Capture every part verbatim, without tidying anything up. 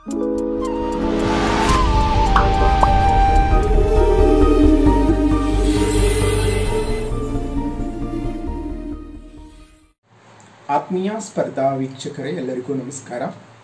ಆತ್ಮೀಯ ಸ್ಪರ್ಧಾ ವೀಕ್ಷಕರೇ ಎಲ್ಲರಿಗೂ ನಮಸ್ಕಾರ.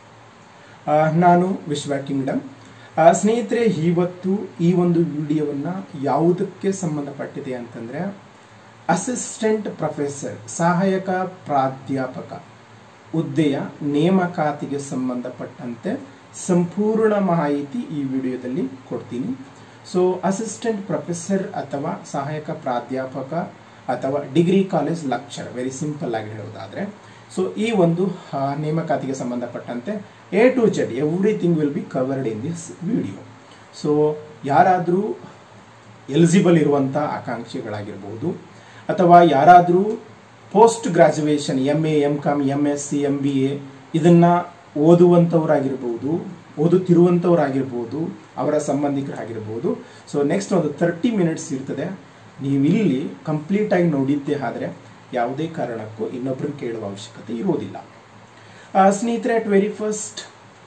ನಾನು ವಿಶ್ವ ಕಿಂಗ್ಡಮ್. ಸ್ನೇಹಿತರೆ, ಇವತ್ತು ಈ ಒಂದು ವಿಡಿಯೋವನ್ನು ಯಾವುದಕ್ಕೆ ಸಂಬಂಧಪಟ್ಟಿದೆ ಅಂತಂದರೆ ಅಸಿಸ್ಟೆಂಟ್ ಪ್ರೊಫೆಸರ್ ಸಹಾಯಕ ಪ್ರಾಧ್ಯಾಪಕ ಹುದ್ದೆಯ ನೇಮಕಾತಿಗೆ ಸಂಬಂಧಪಟ್ಟಂತೆ ಸಂಪೂರ್ಣ ಮಾಹಿತಿ ಈ ವಿಡಿಯೋದಲ್ಲಿ ಕೊಡ್ತೀನಿ. ಸೊ ಅಸಿಸ್ಟೆಂಟ್ ಪ್ರೊಫೆಸರ್ ಅಥವಾ ಸಹಾಯಕ ಪ್ರಾಧ್ಯಾಪಕ ಅಥವಾ degree college lecture, very simple ಆಗಿ ಹೇಳೋದಾದರೆ, ಸೊ ಈ ಒಂದು ನೇಮಕಾತಿಗೆ ಸಂಬಂಧಪಟ್ಟಂತೆ A to Z everything will be covered in this video. So ಯಾರಾದರೂ ಎಲಿಜಿಬಲ್ ಇರುವಂಥ ಆಕಾಂಕ್ಷಿಗಳಾಗಿರ್ಬೋದು ಅಥವಾ ಯಾರಾದರೂ post graduation M A M com M S C M B A ಇದನ್ನು ಓದುವಂಥವರಾಗಿರ್ಬೋದು, ಓದುತ್ತಿರುವಂಥವರಾಗಿರ್ಬೋದು, ಅವರ ಸಂಬಂಧಿಕರಾಗಿರ್ಬೋದು. ಸೊ ನೆಕ್ಸ್ಟ್ ಒಂದು ತರ್ಟಿ ಮಿನಿಟ್ಸ್ ಇರ್ತದೆ. ನೀವು ಇಲ್ಲಿ ಕಂಪ್ಲೀಟಾಗಿ ನೋಡಿದ್ದೇ ಆದರೆ ಯಾವುದೇ ಕಾರಣಕ್ಕೂ ಇನ್ನೊಬ್ಬರನ್ನು ಕೇಳುವ ಅವಶ್ಯಕತೆ ಇರೋದಿಲ್ಲ. ಸ್ನೇಹಿತರೆ, ಅಟ್ ವೆರಿ ಫಸ್ಟ್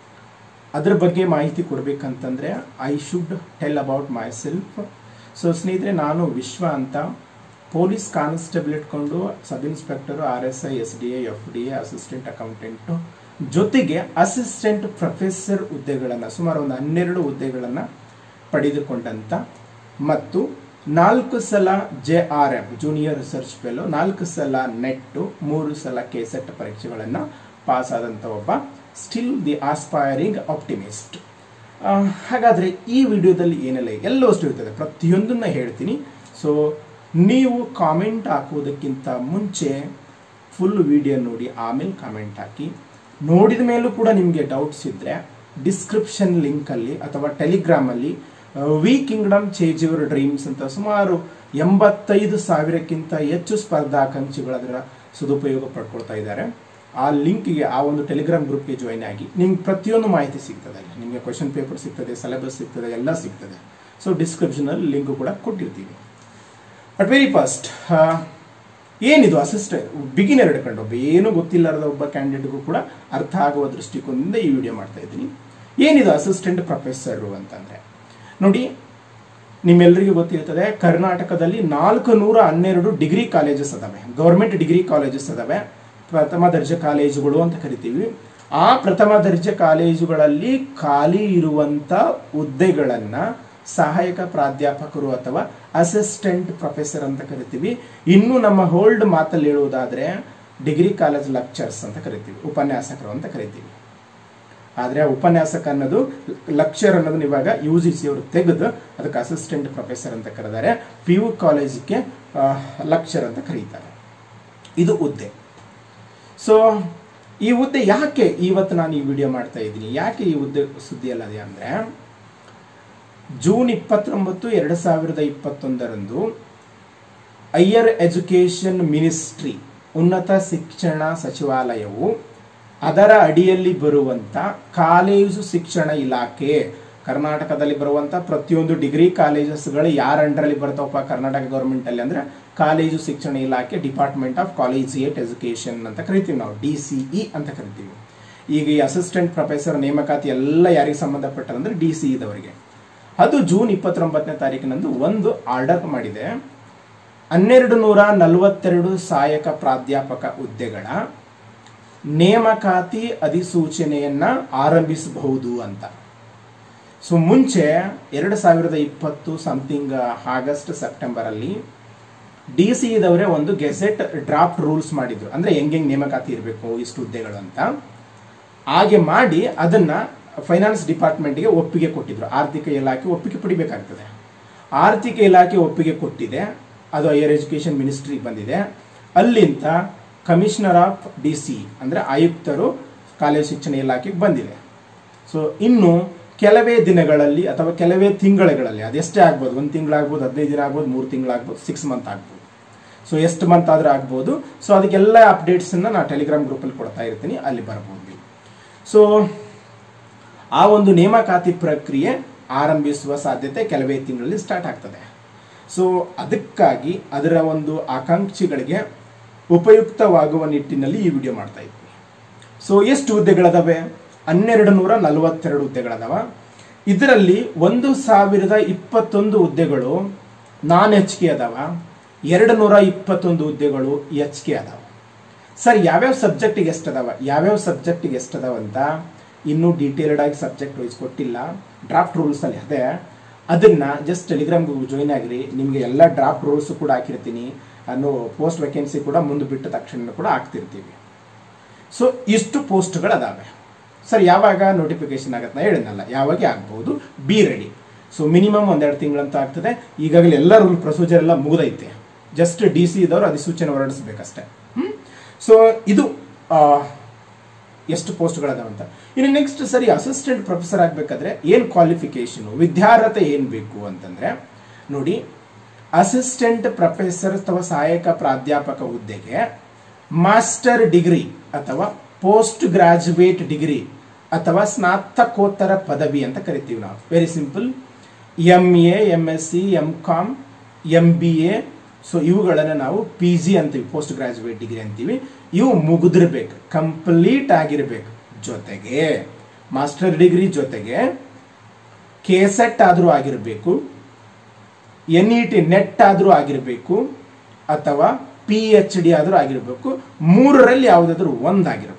ಅದರ ಬಗ್ಗೆ ಮಾಹಿತಿ ಕೊಡಬೇಕಂತಂದರೆ I should tell about myself. So ಸ್ನೇಹಿತರೆ, ನಾನು ವಿಶ್ವ ಅಂತ ಪೊಲೀಸ್ ಕಾನ್ಸ್ಟೇಬಲ್ ಇಟ್ಕೊಂಡು sub inspector, R S I, S D A, F D A, assistant accountant ಜೊತೆಗೆ ಅಸಿಸ್ಟೆಂಟ್ ಪ್ರೊಫೆಸರ್ ಹುದ್ದೆಗಳನ್ನು ಸುಮಾರು ಒಂದು ಹನ್ನೆರಡು ಹುದ್ದೆಗಳನ್ನು ಪಡೆದುಕೊಂಡಂಥ ಮತ್ತು ನಾಲ್ಕು ಸಲ J R F junior research fellow, ನಾಲ್ಕು ಸಲ ನೆಟ್ಟು, ಮೂರು ಸಲ ಕೆ ಸೆಟ್ ಪರೀಕ್ಷೆಗಳನ್ನು ಪಾಸ್ ಆದಂಥ ಒಬ್ಬ ಸ್ಟಿಲ್ ದಿ ಆಸ್ಪೈರಿಂಗ್ ಆಪ್ಟಿಮಿಸ್ಟ್. ಹಾಗಾದರೆ ಈ ವಿಡಿಯೋದಲ್ಲಿ ಏನೆಲ್ಲ ಎಲ್ಲವಷ್ಟು ಇರ್ತದೆ, ಪ್ರತಿಯೊಂದನ್ನು ಹೇಳ್ತೀನಿ. ಸೊ ನೀವು ಕಾಮೆಂಟ್ ಹಾಕುವುದಕ್ಕಿಂತ ಮುಂಚೆ ಫುಲ್ ವಿಡಿಯೋ ನೋಡಿ ಆಮೇಲೆ ಕಾಮೆಂಟ್ ಹಾಕಿ. ನೋಡಿದ ಮೇಲೂ ಕೂಡ ನಿಮಗೆ ಡೌಟ್ಸ್ ಇದ್ದರೆ ಡಿಸ್ಕ್ರಿಪ್ಷನ್ ಲಿಂಕಲ್ಲಿ ಅಥವಾ ಟೆಲಿಗ್ರಾಮಲ್ಲಿ we kingdom change your dreams ಅಂತ ಸುಮಾರು ಎಂಬತ್ತೈದು ಸಾವಿರಕ್ಕಿಂತ ಹೆಚ್ಚು ಸ್ಪರ್ಧಾಕಾಂಕ್ಷಿಗಳು ಅದರ ಸದುಪಯೋಗ ಪಡ್ಕೊಳ್ತಾ ಇದ್ದಾರೆ. ಆ ಲಿಂಕ್ಗೆ, ಆ ಒಂದು ಟೆಲಿಗ್ರಾಮ್ ಗ್ರೂಪ್ಗೆ ಜಾಯ್ನ್ ಆಗಿ ನಿಮ್ಗೆ ಪ್ರತಿಯೊಂದು ಮಾಹಿತಿ ಸಿಗ್ತದೆ. ನಿಮಗೆ ಕ್ವೆಶನ್ ಪೇಪರ್ ಸಿಗ್ತದೆ, ಸಿಲೆಬಸ್ ಸಿಗ್ತದೆ, ಎಲ್ಲ ಸಿಗ್ತದೆ. ಸೊ ಡಿಸ್ಕ್ರಿಪ್ಷನಲ್ಲಿ ಲಿಂಕ್ ಕೂಡ ಕೊಟ್ಟಿರ್ತೀವಿ. ಬಟ್ ವೆರಿ ಫಸ್ಟ್, ಏನಿದು ಅಸಿಸ್ಟೆಂಟ್ ಬಿಗಿನರ್ ಹಿಡ್ಕೊಂಡು ಒಬ್ಬ ಏನೂ ಗೊತ್ತಿಲ್ಲದ ಒಬ್ಬ ಕ್ಯಾಂಡಿಡೇಟ್ಗೂ ಕೂಡ ಅರ್ಥ ಆಗುವ ದೃಷ್ಟಿಕೋನದಿಂದ ಈ ವಿಡಿಯೋ ಮಾಡ್ತಾ ಇದ್ದೀನಿ. ಏನಿದು ಅಸಿಸ್ಟೆಂಟ್ ಪ್ರೊಫೆಸರು ಅಂತಂದರೆ, ನೋಡಿ, ನಿಮ್ಮೆಲ್ಲರಿಗೂ ಗೊತ್ತಿರ್ತದೆ, ಕರ್ನಾಟಕದಲ್ಲಿ ನಾಲ್ಕು ನೂರ ಹನ್ನೆರಡು ಡಿಗ್ರಿ ಕಾಲೇಜಸ್ ಅದಾವೆ, ಗೌರ್ಮೆಂಟ್ ಡಿಗ್ರಿ ಕಾಲೇಜಸ್ ಅದಾವೆ, ಪ್ರಥಮ ದರ್ಜೆ ಕಾಲೇಜುಗಳು ಅಂತ ಕರಿತೀವಿ. ಆ ಪ್ರಥಮ ದರ್ಜೆ ಕಾಲೇಜುಗಳಲ್ಲಿ ಖಾಲಿ ಇರುವಂತ ಹುದ್ದೆಗಳನ್ನ ಸಹಾಯಕ ಪ್ರಾಧ್ಯಾಪಕರು ಅಥವಾ ಅಸಿಸ್ಟೆಂಟ್ ಪ್ರೊಫೆಸರ್ ಅಂತ ಕರಿತೀವಿ. ಇನ್ನು ನಮ್ಮ ಹೋಲ್ಡ್ ಮಾತಲ್ಲಿ ಹೇಳುವುದಾದ್ರೆ ಡಿಗ್ರಿ ಕಾಲೇಜ್ ಲೆಕ್ಚರ್ಸ್ ಅಂತ ಕರಿತೀವಿ, ಉಪನ್ಯಾಸಕರು ಅಂತ ಕರಿತೀವಿ. ಆದರೆ ಆ ಉಪನ್ಯಾಸಕ ಅನ್ನೋದು, ಲೆಕ್ಚರ್ ಅನ್ನೋದು ಇವಾಗ ಯು ಜಿ ಸಿ ಅವರು ತೆಗೆದು ಅದಕ್ಕೆ ಅಸಿಸ್ಟೆಂಟ್ ಪ್ರೊಫೆಸರ್ ಅಂತ ಕರೆದಾರೆ. ಪಿ ಯು ಕಾಲೇಜಿಗೆ ಲೆಕ್ಚರ್ ಅಂತ ಕರೀತಾರೆ. ಇದು ಹುದ್ದೆ. ಸೊ ಈ ಹುದ್ದೆ ಯಾಕೆ ಇವತ್ತು ನಾನು ಈ ವಿಡಿಯೋ ಮಾಡ್ತಾ ಇದ್ದೀನಿ, ಯಾಕೆ ಈ ಹುದ್ದೆ ಸುದ್ದಿ ಅಲ್ಲದೆ ಅಂದರೆ, ಜೂನ್ ಇಪ್ಪತ್ತೊಂಬತ್ತು ಎರಡು ಸಾವಿರದ ಇಪ್ಪತ್ತೊಂದರಂದು ಹೈಯರ್ ಎಜುಕೇಶನ್ ಮಿನಿಸ್ಟ್ರಿ, ಉನ್ನತ ಶಿಕ್ಷಣ ಸಚಿವಾಲಯವು ಅದರ ಅಡಿಯಲ್ಲಿ ಬರುವಂತ ಕಾಲೇಜು ಶಿಕ್ಷಣ ಇಲಾಖೆ, ಕರ್ನಾಟಕದಲ್ಲಿ ಬರುವಂತ ಪ್ರತಿಯೊಂದು ಡಿಗ್ರಿ ಕಾಲೇಜಸ್ಗಳು ಯಾರ ಅಂಡರಲ್ಲಿ ಬರ್ತಾವಪ್ಪ ಕರ್ನಾಟಕ ಗೌರ್ಮೆಂಟ್ ಅಲ್ಲಿ ಅಂದ್ರೆ ಕಾಲೇಜು ಶಿಕ್ಷಣ ಇಲಾಖೆ, ಡಿಪಾರ್ಟ್ಮೆಂಟ್ ಆಫ್ ಕಾಲೇಜಿಯೇಟ್ ಎಜುಕೇಶನ್ ಅಂತ ಕರಿತೀವಿ ನಾವು, ಡಿ ಸಿ ಇ ಅಂತ ಕರಿತೀವಿ. ಈಗ ಈ ಅಸಿಸ್ಟೆಂಟ್ ಪ್ರೊಫೆಸರ್ ನೇಮಕಾತಿ ಎಲ್ಲ ಯಾರಿಗೆ ಸಂಬಂಧಪಟ್ಟದಂದ್ರೆ ಡಿ ಸಿ ಇದವರಿಗೆ. ಅದು ಜೂನ್ ಇಪ್ಪತ್ತೊಂಬತ್ತನೇ ತಾರೀಕಿನಂದು ಒಂದು ಆರ್ಡರ್ ಮಾಡಿದೆ. ಹನ್ನೆರಡು ನೂರ ನಲವತ್ತೆರಡು ಸಹಾಯಕ ಪ್ರಾಧ್ಯಾಪಕ ಹುದ್ದೆಗಳ ನೇಮಕಾತಿ ಅಧಿಸೂಚನೆಯನ್ನ ಆರಂಭಿಸಬಹುದು ಅಂತ. ಸೊ ಮುಂಚೆ ಎರಡು ಸಾವಿರದ ಇಪ್ಪತ್ತು ಸಮಥಿಂಗ್ ಆಗಸ್ಟ್ ಸೆಪ್ಟೆಂಬರ್ ಅಲ್ಲಿ ಡಿ ಸಿ ಇದವರೇ ಒಂದು ಗೆಜೆಟ್ ಡ್ರಾಫ್ಟ್ ರೂಲ್ಸ್ ಮಾಡಿದ್ರು, ಅಂದ್ರೆ ಹೆಂಗೆ ನೇಮಕಾತಿ ಇರಬೇಕು ಇಷ್ಟು ಹುದ್ದೆಗಳು ಅಂತ. ಹಾಗೆ ಮಾಡಿ ಅದನ್ನ ಫೈನಾನ್ಸ್ ಡಿಪಾರ್ಟ್ಮೆಂಟ್ಗೆ ಒಪ್ಪಿಗೆ ಕೊಟ್ಟಿದ್ರು. ಆರ್ಥಿಕ ಇಲಾಖೆ ಒಪ್ಪಿಗೆ ಪಡಿಬೇಕಾಗ್ತದೆ. ಆರ್ಥಿಕ ಇಲಾಖೆ ಒಪ್ಪಿಗೆ ಕೊಟ್ಟಿದೆ, ಅದು ಹೈಯರ್ ಎಜುಕೇಶನ್ ಮಿನಿಸ್ಟ್ರಿಗೆ ಬಂದಿದೆ. ಅಲ್ಲಿಂದ ಕಮಿಷನರ್ ಆಫ್ ಡಿ ಸಿ ಅಂದ್ರೆ ಆಯುಕ್ತರು ಕಾಲೇಜು ಶಿಕ್ಷಣ ಇಲಾಖೆಗೆ ಬಂದಿದೆ. ಸೊ ಇನ್ನು ಕೆಲವೇ ದಿನಗಳಲ್ಲಿ ಅಥವಾ ಕೆಲವೇ ತಿಂಗಳುಗಳಲ್ಲಿ, ಅದೆಷ್ಟೇ ಆಗ್ಬೋದು, ಒಂದು ತಿಂಗಳಾಗ್ಬೋದು, ಹದಿನೈದು ದಿನ ಆಗ್ಬೋದು, ಮೂರು ತಿಂಗಳಾಗ್ಬೋದು, ಸಿಕ್ಸ್ ಮಂತ್ ಆಗ್ಬೋದು. ಸೊ ಎಷ್ಟು ಮಂತ್ ಆದ್ರೂ ಆಗ್ಬೋದು. ಸೊ ಅದಕ್ಕೆಲ್ಲ ಅಪ್ಡೇಟ್ಸ್ ಅನ್ನ ನಾನು ಟೆಲಿಗ್ರಾಮ್ ಗ್ರೂಪಲ್ಲಿ ಕೊಡ್ತಾ ಇರ್ತೀನಿ, ಅಲ್ಲಿ ಬರ್ಬೋದು. ಸೊ ಆ ಒಂದು ನೇಮಕಾತಿ ಪ್ರಕ್ರಿಯೆ ಆರಂಭಿಸುವ ಸಾಧ್ಯತೆ ಕೆಲವೇ ತಿಂಗಳಲ್ಲಿ ಸ್ಟಾರ್ಟ್ ಆಗ್ತದೆ. ಸೊ ಅದಕ್ಕಾಗಿ ಅದರ ಒಂದು ಆಕಾಂಕ್ಷಿಗಳಿಗೆ ಉಪಯುಕ್ತವಾಗುವ ನಿಟ್ಟಿನಲ್ಲಿ ಈ ವಿಡಿಯೋ ಮಾಡ್ತಾ ಇದ್ವಿ. ಸೊ ಎಷ್ಟು ಹುದ್ದೆಗಳದಾವೆ? ಹನ್ನೆರಡು ನೂರ ನಲವತ್ತೆರಡು ಹುದ್ದೆಗಳದಾವ. ಇದರಲ್ಲಿ ಒಂದು ಸಾವಿರದ ಇಪ್ಪತ್ತೊಂದು ಹುದ್ದೆಗಳು ನಾನ್ ಎಚ್ ಕೆ ಅದಾವ, ಎರಡು ನೂರ ಇಪ್ಪತ್ತೊಂದು ಹುದ್ದೆಗಳು ಎಚ್ ಕೆ ಅದಾವ. ಸರ್ ಯಾವ್ಯಾವ ಸಬ್ಜೆಕ್ಟಿಗೆ ಎಷ್ಟು ಅದಾವ, ಯಾವ್ಯಾವ ಸಬ್ಜೆಕ್ಟಿಗೆ ಎಷ್ಟು ಅದಾವ ಅಂತ ಇನ್ನೂ ಡೀಟೇಲ್ಡ್ ಆಗಿ ಸಬ್ಜೆಕ್ಟ್ ವೈಸ್ ಕೊಟ್ಟಿಲ್ಲ, ಡ್ರಾಫ್ಟ್ ರೂಲ್ಸ್ ಅಲ್ಲಿ ಅದೇ. ಅದನ್ನ ಜಸ್ಟ್ ಟೆಲಿಗ್ರಾಮ್ ಜಾಯಿನ್ ಆಗಿರಿ, ನಿಮಗೆ ಎಲ್ಲ ಡ್ರಾಫ್ಟ್ ರೂಲ್ಸ್ ಕೂಡ ಹಾಕಿರ್ತೀನಿ, ಅನ್ನೋ ಪೋಸ್ಟ್ ವೇಕೆನ್ಸಿ ಕೂಡ ಮುಂದೆ ಬಿಟ್ಟ ತಕ್ಷಣ ಕೂಡ ಹಾಕ್ತಿರ್ತೀವಿ. ಸೊ ಇಷ್ಟು ಪೋಸ್ಟ್ಗಳು ಅದಾವೆ. ಸರ್ ಯಾವಾಗ ನೋಟಿಫಿಕೇಶನ್ ಆಗತ್ತೆ ನಾ ಹೇಳಿದ್ನಲ್ಲ, ಯಾವಾಗ ಆಗ್ಬಹುದು, ಬಿ ರೆಡಿ. ಸೊ ಮಿನಿಮಮ್ ಒಂದೆರಡು ತಿಂಗಳಂತ ಆಗ್ತದೆ. ಈಗಾಗಲೇ ಎಲ್ಲ ರೂಲ್ ಪ್ರೊಸೀಜರ್ ಎಲ್ಲ ಮುಗಿದೈತೆ, ಜಸ್ಟ್ ಡಿ ಸಿ ಇದ್ದವರು ಅಧಿಸೂಚನೆ ಹೊರಡಿಸ್ಬೇಕಷ್ಟೇ. ಹ್ಮ್ ಸೊ ಇದು ಎಷ್ಟು ಪೋಸ್ಟ್ಗಳದಾವಂತ. ಇನ್ನು ನೆಕ್ಸ್ಟ್ ಸರಿ ಅಸಿಸ್ಟೆಂಟ್ ಪ್ರೊಫೆಸರ್ ಆಗಬೇಕಾದ್ರೆ ಏನು ಕ್ವಾಲಿಫಿಕೇಶನ್, ವಿದ್ಯಾರ್ಹತೆ ಏನು ಬೇಕು ಅಂತಂದ್ರೆ ನೋಡಿ, ಅಸಿಸ್ಟೆಂಟ್ ಪ್ರೊಫೆಸರ್ ಅಥವಾ ಸಹಾಯಕ ಪ್ರಾಧ್ಯಾಪಕ ಹುದ್ದೆಗೆ ಮಾಸ್ಟರ್ ಡಿಗ್ರಿ ಅಥವಾ ಪೋಸ್ಟ್ ಗ್ರಾಜುಯೇಟ್ ಡಿಗ್ರಿ ಅಥವಾ ಸ್ನಾತಕೋತ್ತರ ಪದವಿ ಅಂತ ಕರಿತೀವಿ ನಾವು. Very simple, M A, M S C, M com, M B A, so ಇವುಗಳನ್ನು ನಾವು ಪಿ ಜಿ ಅಂತೀವಿ, ಪೋಸ್ಟ್ ಗ್ರಾಜುಯೇಟ್ ಡಿಗ್ರಿ ಅಂತೀವಿ. ಇವು ಮುಗಿದಿರ್ಬೇಕು, ಕಂಪ್ಲೀಟ್ ಆಗಿರ್ಬೇಕು. ಜೊತೆಗೆ ಮಾಸ್ಟರ್ ಡಿಗ್ರಿ ಜೊತೆಗೆ ಕೆ ಸೆಟ್ ಆದ್ರೂ ಆಗಿರಬೇಕು, ಎನ್ ಇ ಟಿ ನೆಟ್ ಆದ್ರೂ ಆಗಿರಬೇಕು, ಅಥವಾ ಪಿ ಎಚ್ ಡಿ ಆದ್ರೂ ಆಗಿರಬೇಕು. ಮೂರರಲ್ಲಿ ಯಾವುದಾದ್ರೂ ಒಂದಾಗಿರಬೇಕು.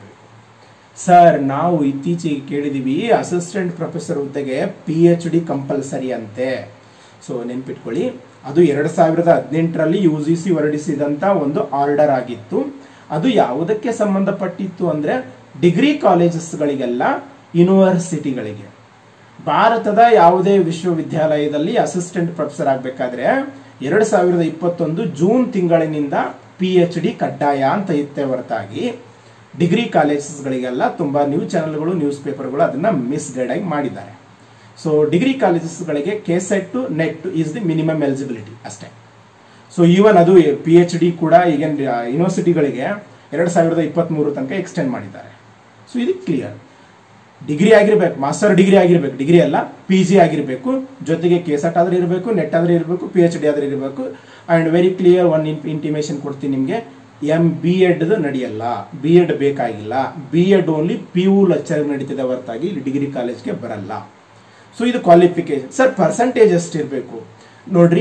ಸರ್ ನಾವು ಇತ್ತೀಚೆಗೆ ಕೇಳಿದೀವಿ ಅಸಿಸ್ಟೆಂಟ್ ಪ್ರೊಫೆಸರ್ ಹುದ್ದೆಗೆ ಪಿ ಎಚ್ ಡಿ ಕಂಪಲ್ಸರಿ ಅಂತೆ. ಸೊ ನೆನ್ಪಿಟ್ಕೊಳ್ಳಿ, ಅದು ಎರಡ್ ಸಾವಿರದ ಹದಿನೆಂಟರಲ್ಲಿ ಯು ಜಿ ಸಿ ಹೊರಡಿಸಿದಂತ ಒಂದು ಆರ್ಡರ್ ಆಗಿತ್ತು. ಅದು ಯಾವುದಕ್ಕೆ ಸಂಬಂಧಪಟ್ಟಿತ್ತು ಅಂದ್ರೆ ಡಿಗ್ರಿ ಕಾಲೇಜಸ್ಗಳಿಗೆಲ್ಲ, ಯೂನಿವರ್ಸಿಟಿಗಳಿಗೆ. ಭಾರತದ ಯಾವುದೇ ವಿಶ್ವವಿದ್ಯಾಲಯದಲ್ಲಿ ಅಸಿಸ್ಟೆಂಟ್ ಪ್ರೊಫೆಸರ್ ಆಗಬೇಕಾದ್ರೆ ಎರಡ್ ಸಾವಿರದ ಇಪ್ಪತ್ತೊಂದು ಜೂನ್ ತಿಂಗಳಿನಿಂದ ಪಿ ಎಚ್ ಡಿ ಕಡ್ಡಾಯ ಅಂತ ಇತ್ತೆ ಹೊರತಾಗಿ ಡಿಗ್ರಿ ಕಾಲೇಜಸ್ಗಳಿಗೆಲ್ಲ ತುಂಬಾ ನ್ಯೂಸ್ ಚಾನೆಲ್ಗಳು, ನ್ಯೂಸ್ ಪೇಪರ್ಗಳು ಅದನ್ನ ಮಿಸ್ಗೈಡ್ ಆಗಿ ಮಾಡಿದ್ದಾರೆ. ಸೊ ಡಿಗ್ರಿ ಕಾಲೇಜಸ್ಗಳಿಗೆ K set net is the minimum eligibility ಅಷ್ಟೇ. ಸೊ ಈವನ್ ಅದು ಪಿ ಎಚ್ ಡಿ ಕೂಡ ಈಗ ಯೂನಿವರ್ಸಿಟಿಗಳಿಗೆ ಎರಡ್ ಸಾವಿರದ ಇಪ್ಪತ್ತ್ ಮೂರು ತನಕ ಎಕ್ಸ್ಟೆಂಡ್ ಮಾಡಿದ್ದಾರೆ. ಸೊ ಇದು ಕ್ಲಿಯರ್. ಡಿಗ್ರಿ ಆಗಿರ್ಬೇಕು, ಮಾಸ್ಟರ್ ಡಿಗ್ರಿ ಆಗಿರ್ಬೇಕು, ಡಿಗ್ರಿ ಅಲ್ಲ ಪಿ ಜಿ ಆಗಿರ್ಬೇಕು, ಜೊತೆಗೆ ಕೆ ಸೆಟ್ ಆದ್ರೆ ಇರಬೇಕು, ನೆಟ್ ಆದ್ರೆ ಇರಬೇಕು, ಪಿ ಎಚ್ ಡಿ ಆದ್ರೆ ಇರಬೇಕು. And very clear one intimation ಕೊಡ್ತೀನಿ ನಿಮಗೆ, ಎಂ ಬಿ ಎಡ್ ನಡೆಯಲ್ಲ, ಬಿ ಎಡ್ ಬೇಕಾಗಿಲ್ಲ. B ed only P U lecture ನಡೀತಿದೆ ಹೊರತಾಗಿ ಡಿಗ್ರಿ ಕಾಲೇಜ್ಗೆ ಬರಲ್ಲ. ಸೊ ಇದು ಕ್ವಾಲಿಫಿಕೇಶನ್. ಸರ್ ಪರ್ಸೆಂಟೇಜ್ ಎಷ್ಟು ಇರಬೇಕು ನೋಡ್ರಿ,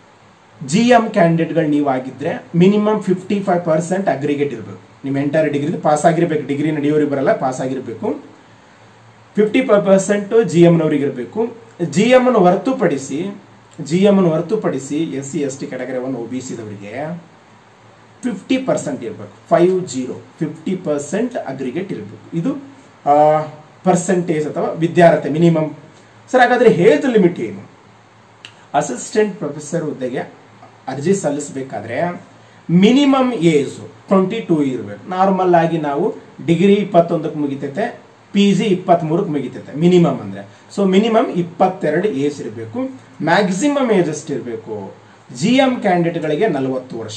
ಜಿ ಎಂ ಕ್ಯಾಂಡಿಡೇಟ್ಗಳು ನೀವು ಆಗಿದ್ರೆ minimum fifty five percent aggregate ಇರಬೇಕು. ನಿಮ್ಮ ಎಂಟೈರ್ ಡಿಗ್ರಿ ಪಾಸ್ ಆಗಿರ್ಬೇಕು, ಡಿಗ್ರಿ ನಡೆಯೋರಿಗೆ ಬರಲ್ಲ, ಪಾಸ್ ಆಗಿರ್ಬೇಕು. ಫಿಫ್ಟಿ ಫೈವ್ ಪರ್ಸೆಂಟ್ ಜಿ ಎಮ್ನವ್ರಿಗೆ ಇರಬೇಕು. ಜಿ ಎಂ ಅನ್ನು ಹೊರತುಪಡಿಸಿ ಜಿ ಎಂ ಅನ್ನು ಹೊರತುಪಡಿಸಿ S C S T category one O B ಸಿದವರಿಗೆ ಫಿಫ್ಟಿ ಪರ್ಸೆಂಟ್ ಇರಬೇಕು. Five zero fifty percent aggregate ಇರಬೇಕು. ಇದು ಪರ್ಸೆಂಟೇಜ್ ಅಥವಾ ವಿದ್ಯಾರ್ಹತೆ ಮಿನಿಮಮ್. ಸರ್ ಹಾಗಾದ್ರೆ ಏಜ್ ಲಿಮಿಟ್ ಏನು? ಅಸಿಸ್ಟೆಂಟ್ ಪ್ರೊಫೆಸರ್ ಹುದ್ದೆಗೆ ಅರ್ಜಿ ಸಲ್ಲಿಸಬೇಕಾದ್ರೆ ಮಿನಿಮಮ್ ಏಜ್ ಟ್ವೆಂಟಿ ಟೂ ಇರಬೇಕು. ನಾರ್ಮಲ್ ಆಗಿ ನಾವು ಡಿಗ್ರಿ ಇಪ್ಪತ್ತೊಂದಕ್ಕೆ ಮುಗಿತೈತೆ, ಪಿ ಜಿ ಇಪ್ಪತ್ತ್ ಮೂರಕ್ಕೆ ಮುಗಿತೈತೆ ಮಿನಿಮಮ್ ಅಂದ್ರೆ. ಸೊ ಮಿನಿಮಮ್ ಇಪ್ಪತ್ತೆರಡು ಏಜ್ ಇರಬೇಕು. ಮ್ಯಾಕ್ಸಿಮಮ್ ಏಜ್ ಎಷ್ಟು ಇರಬೇಕು? ಜಿ ಎಂ ಕ್ಯಾಂಡಿಡೇಟ್ಗಳಿಗೆ ನಲವತ್ತು ವರ್ಷ,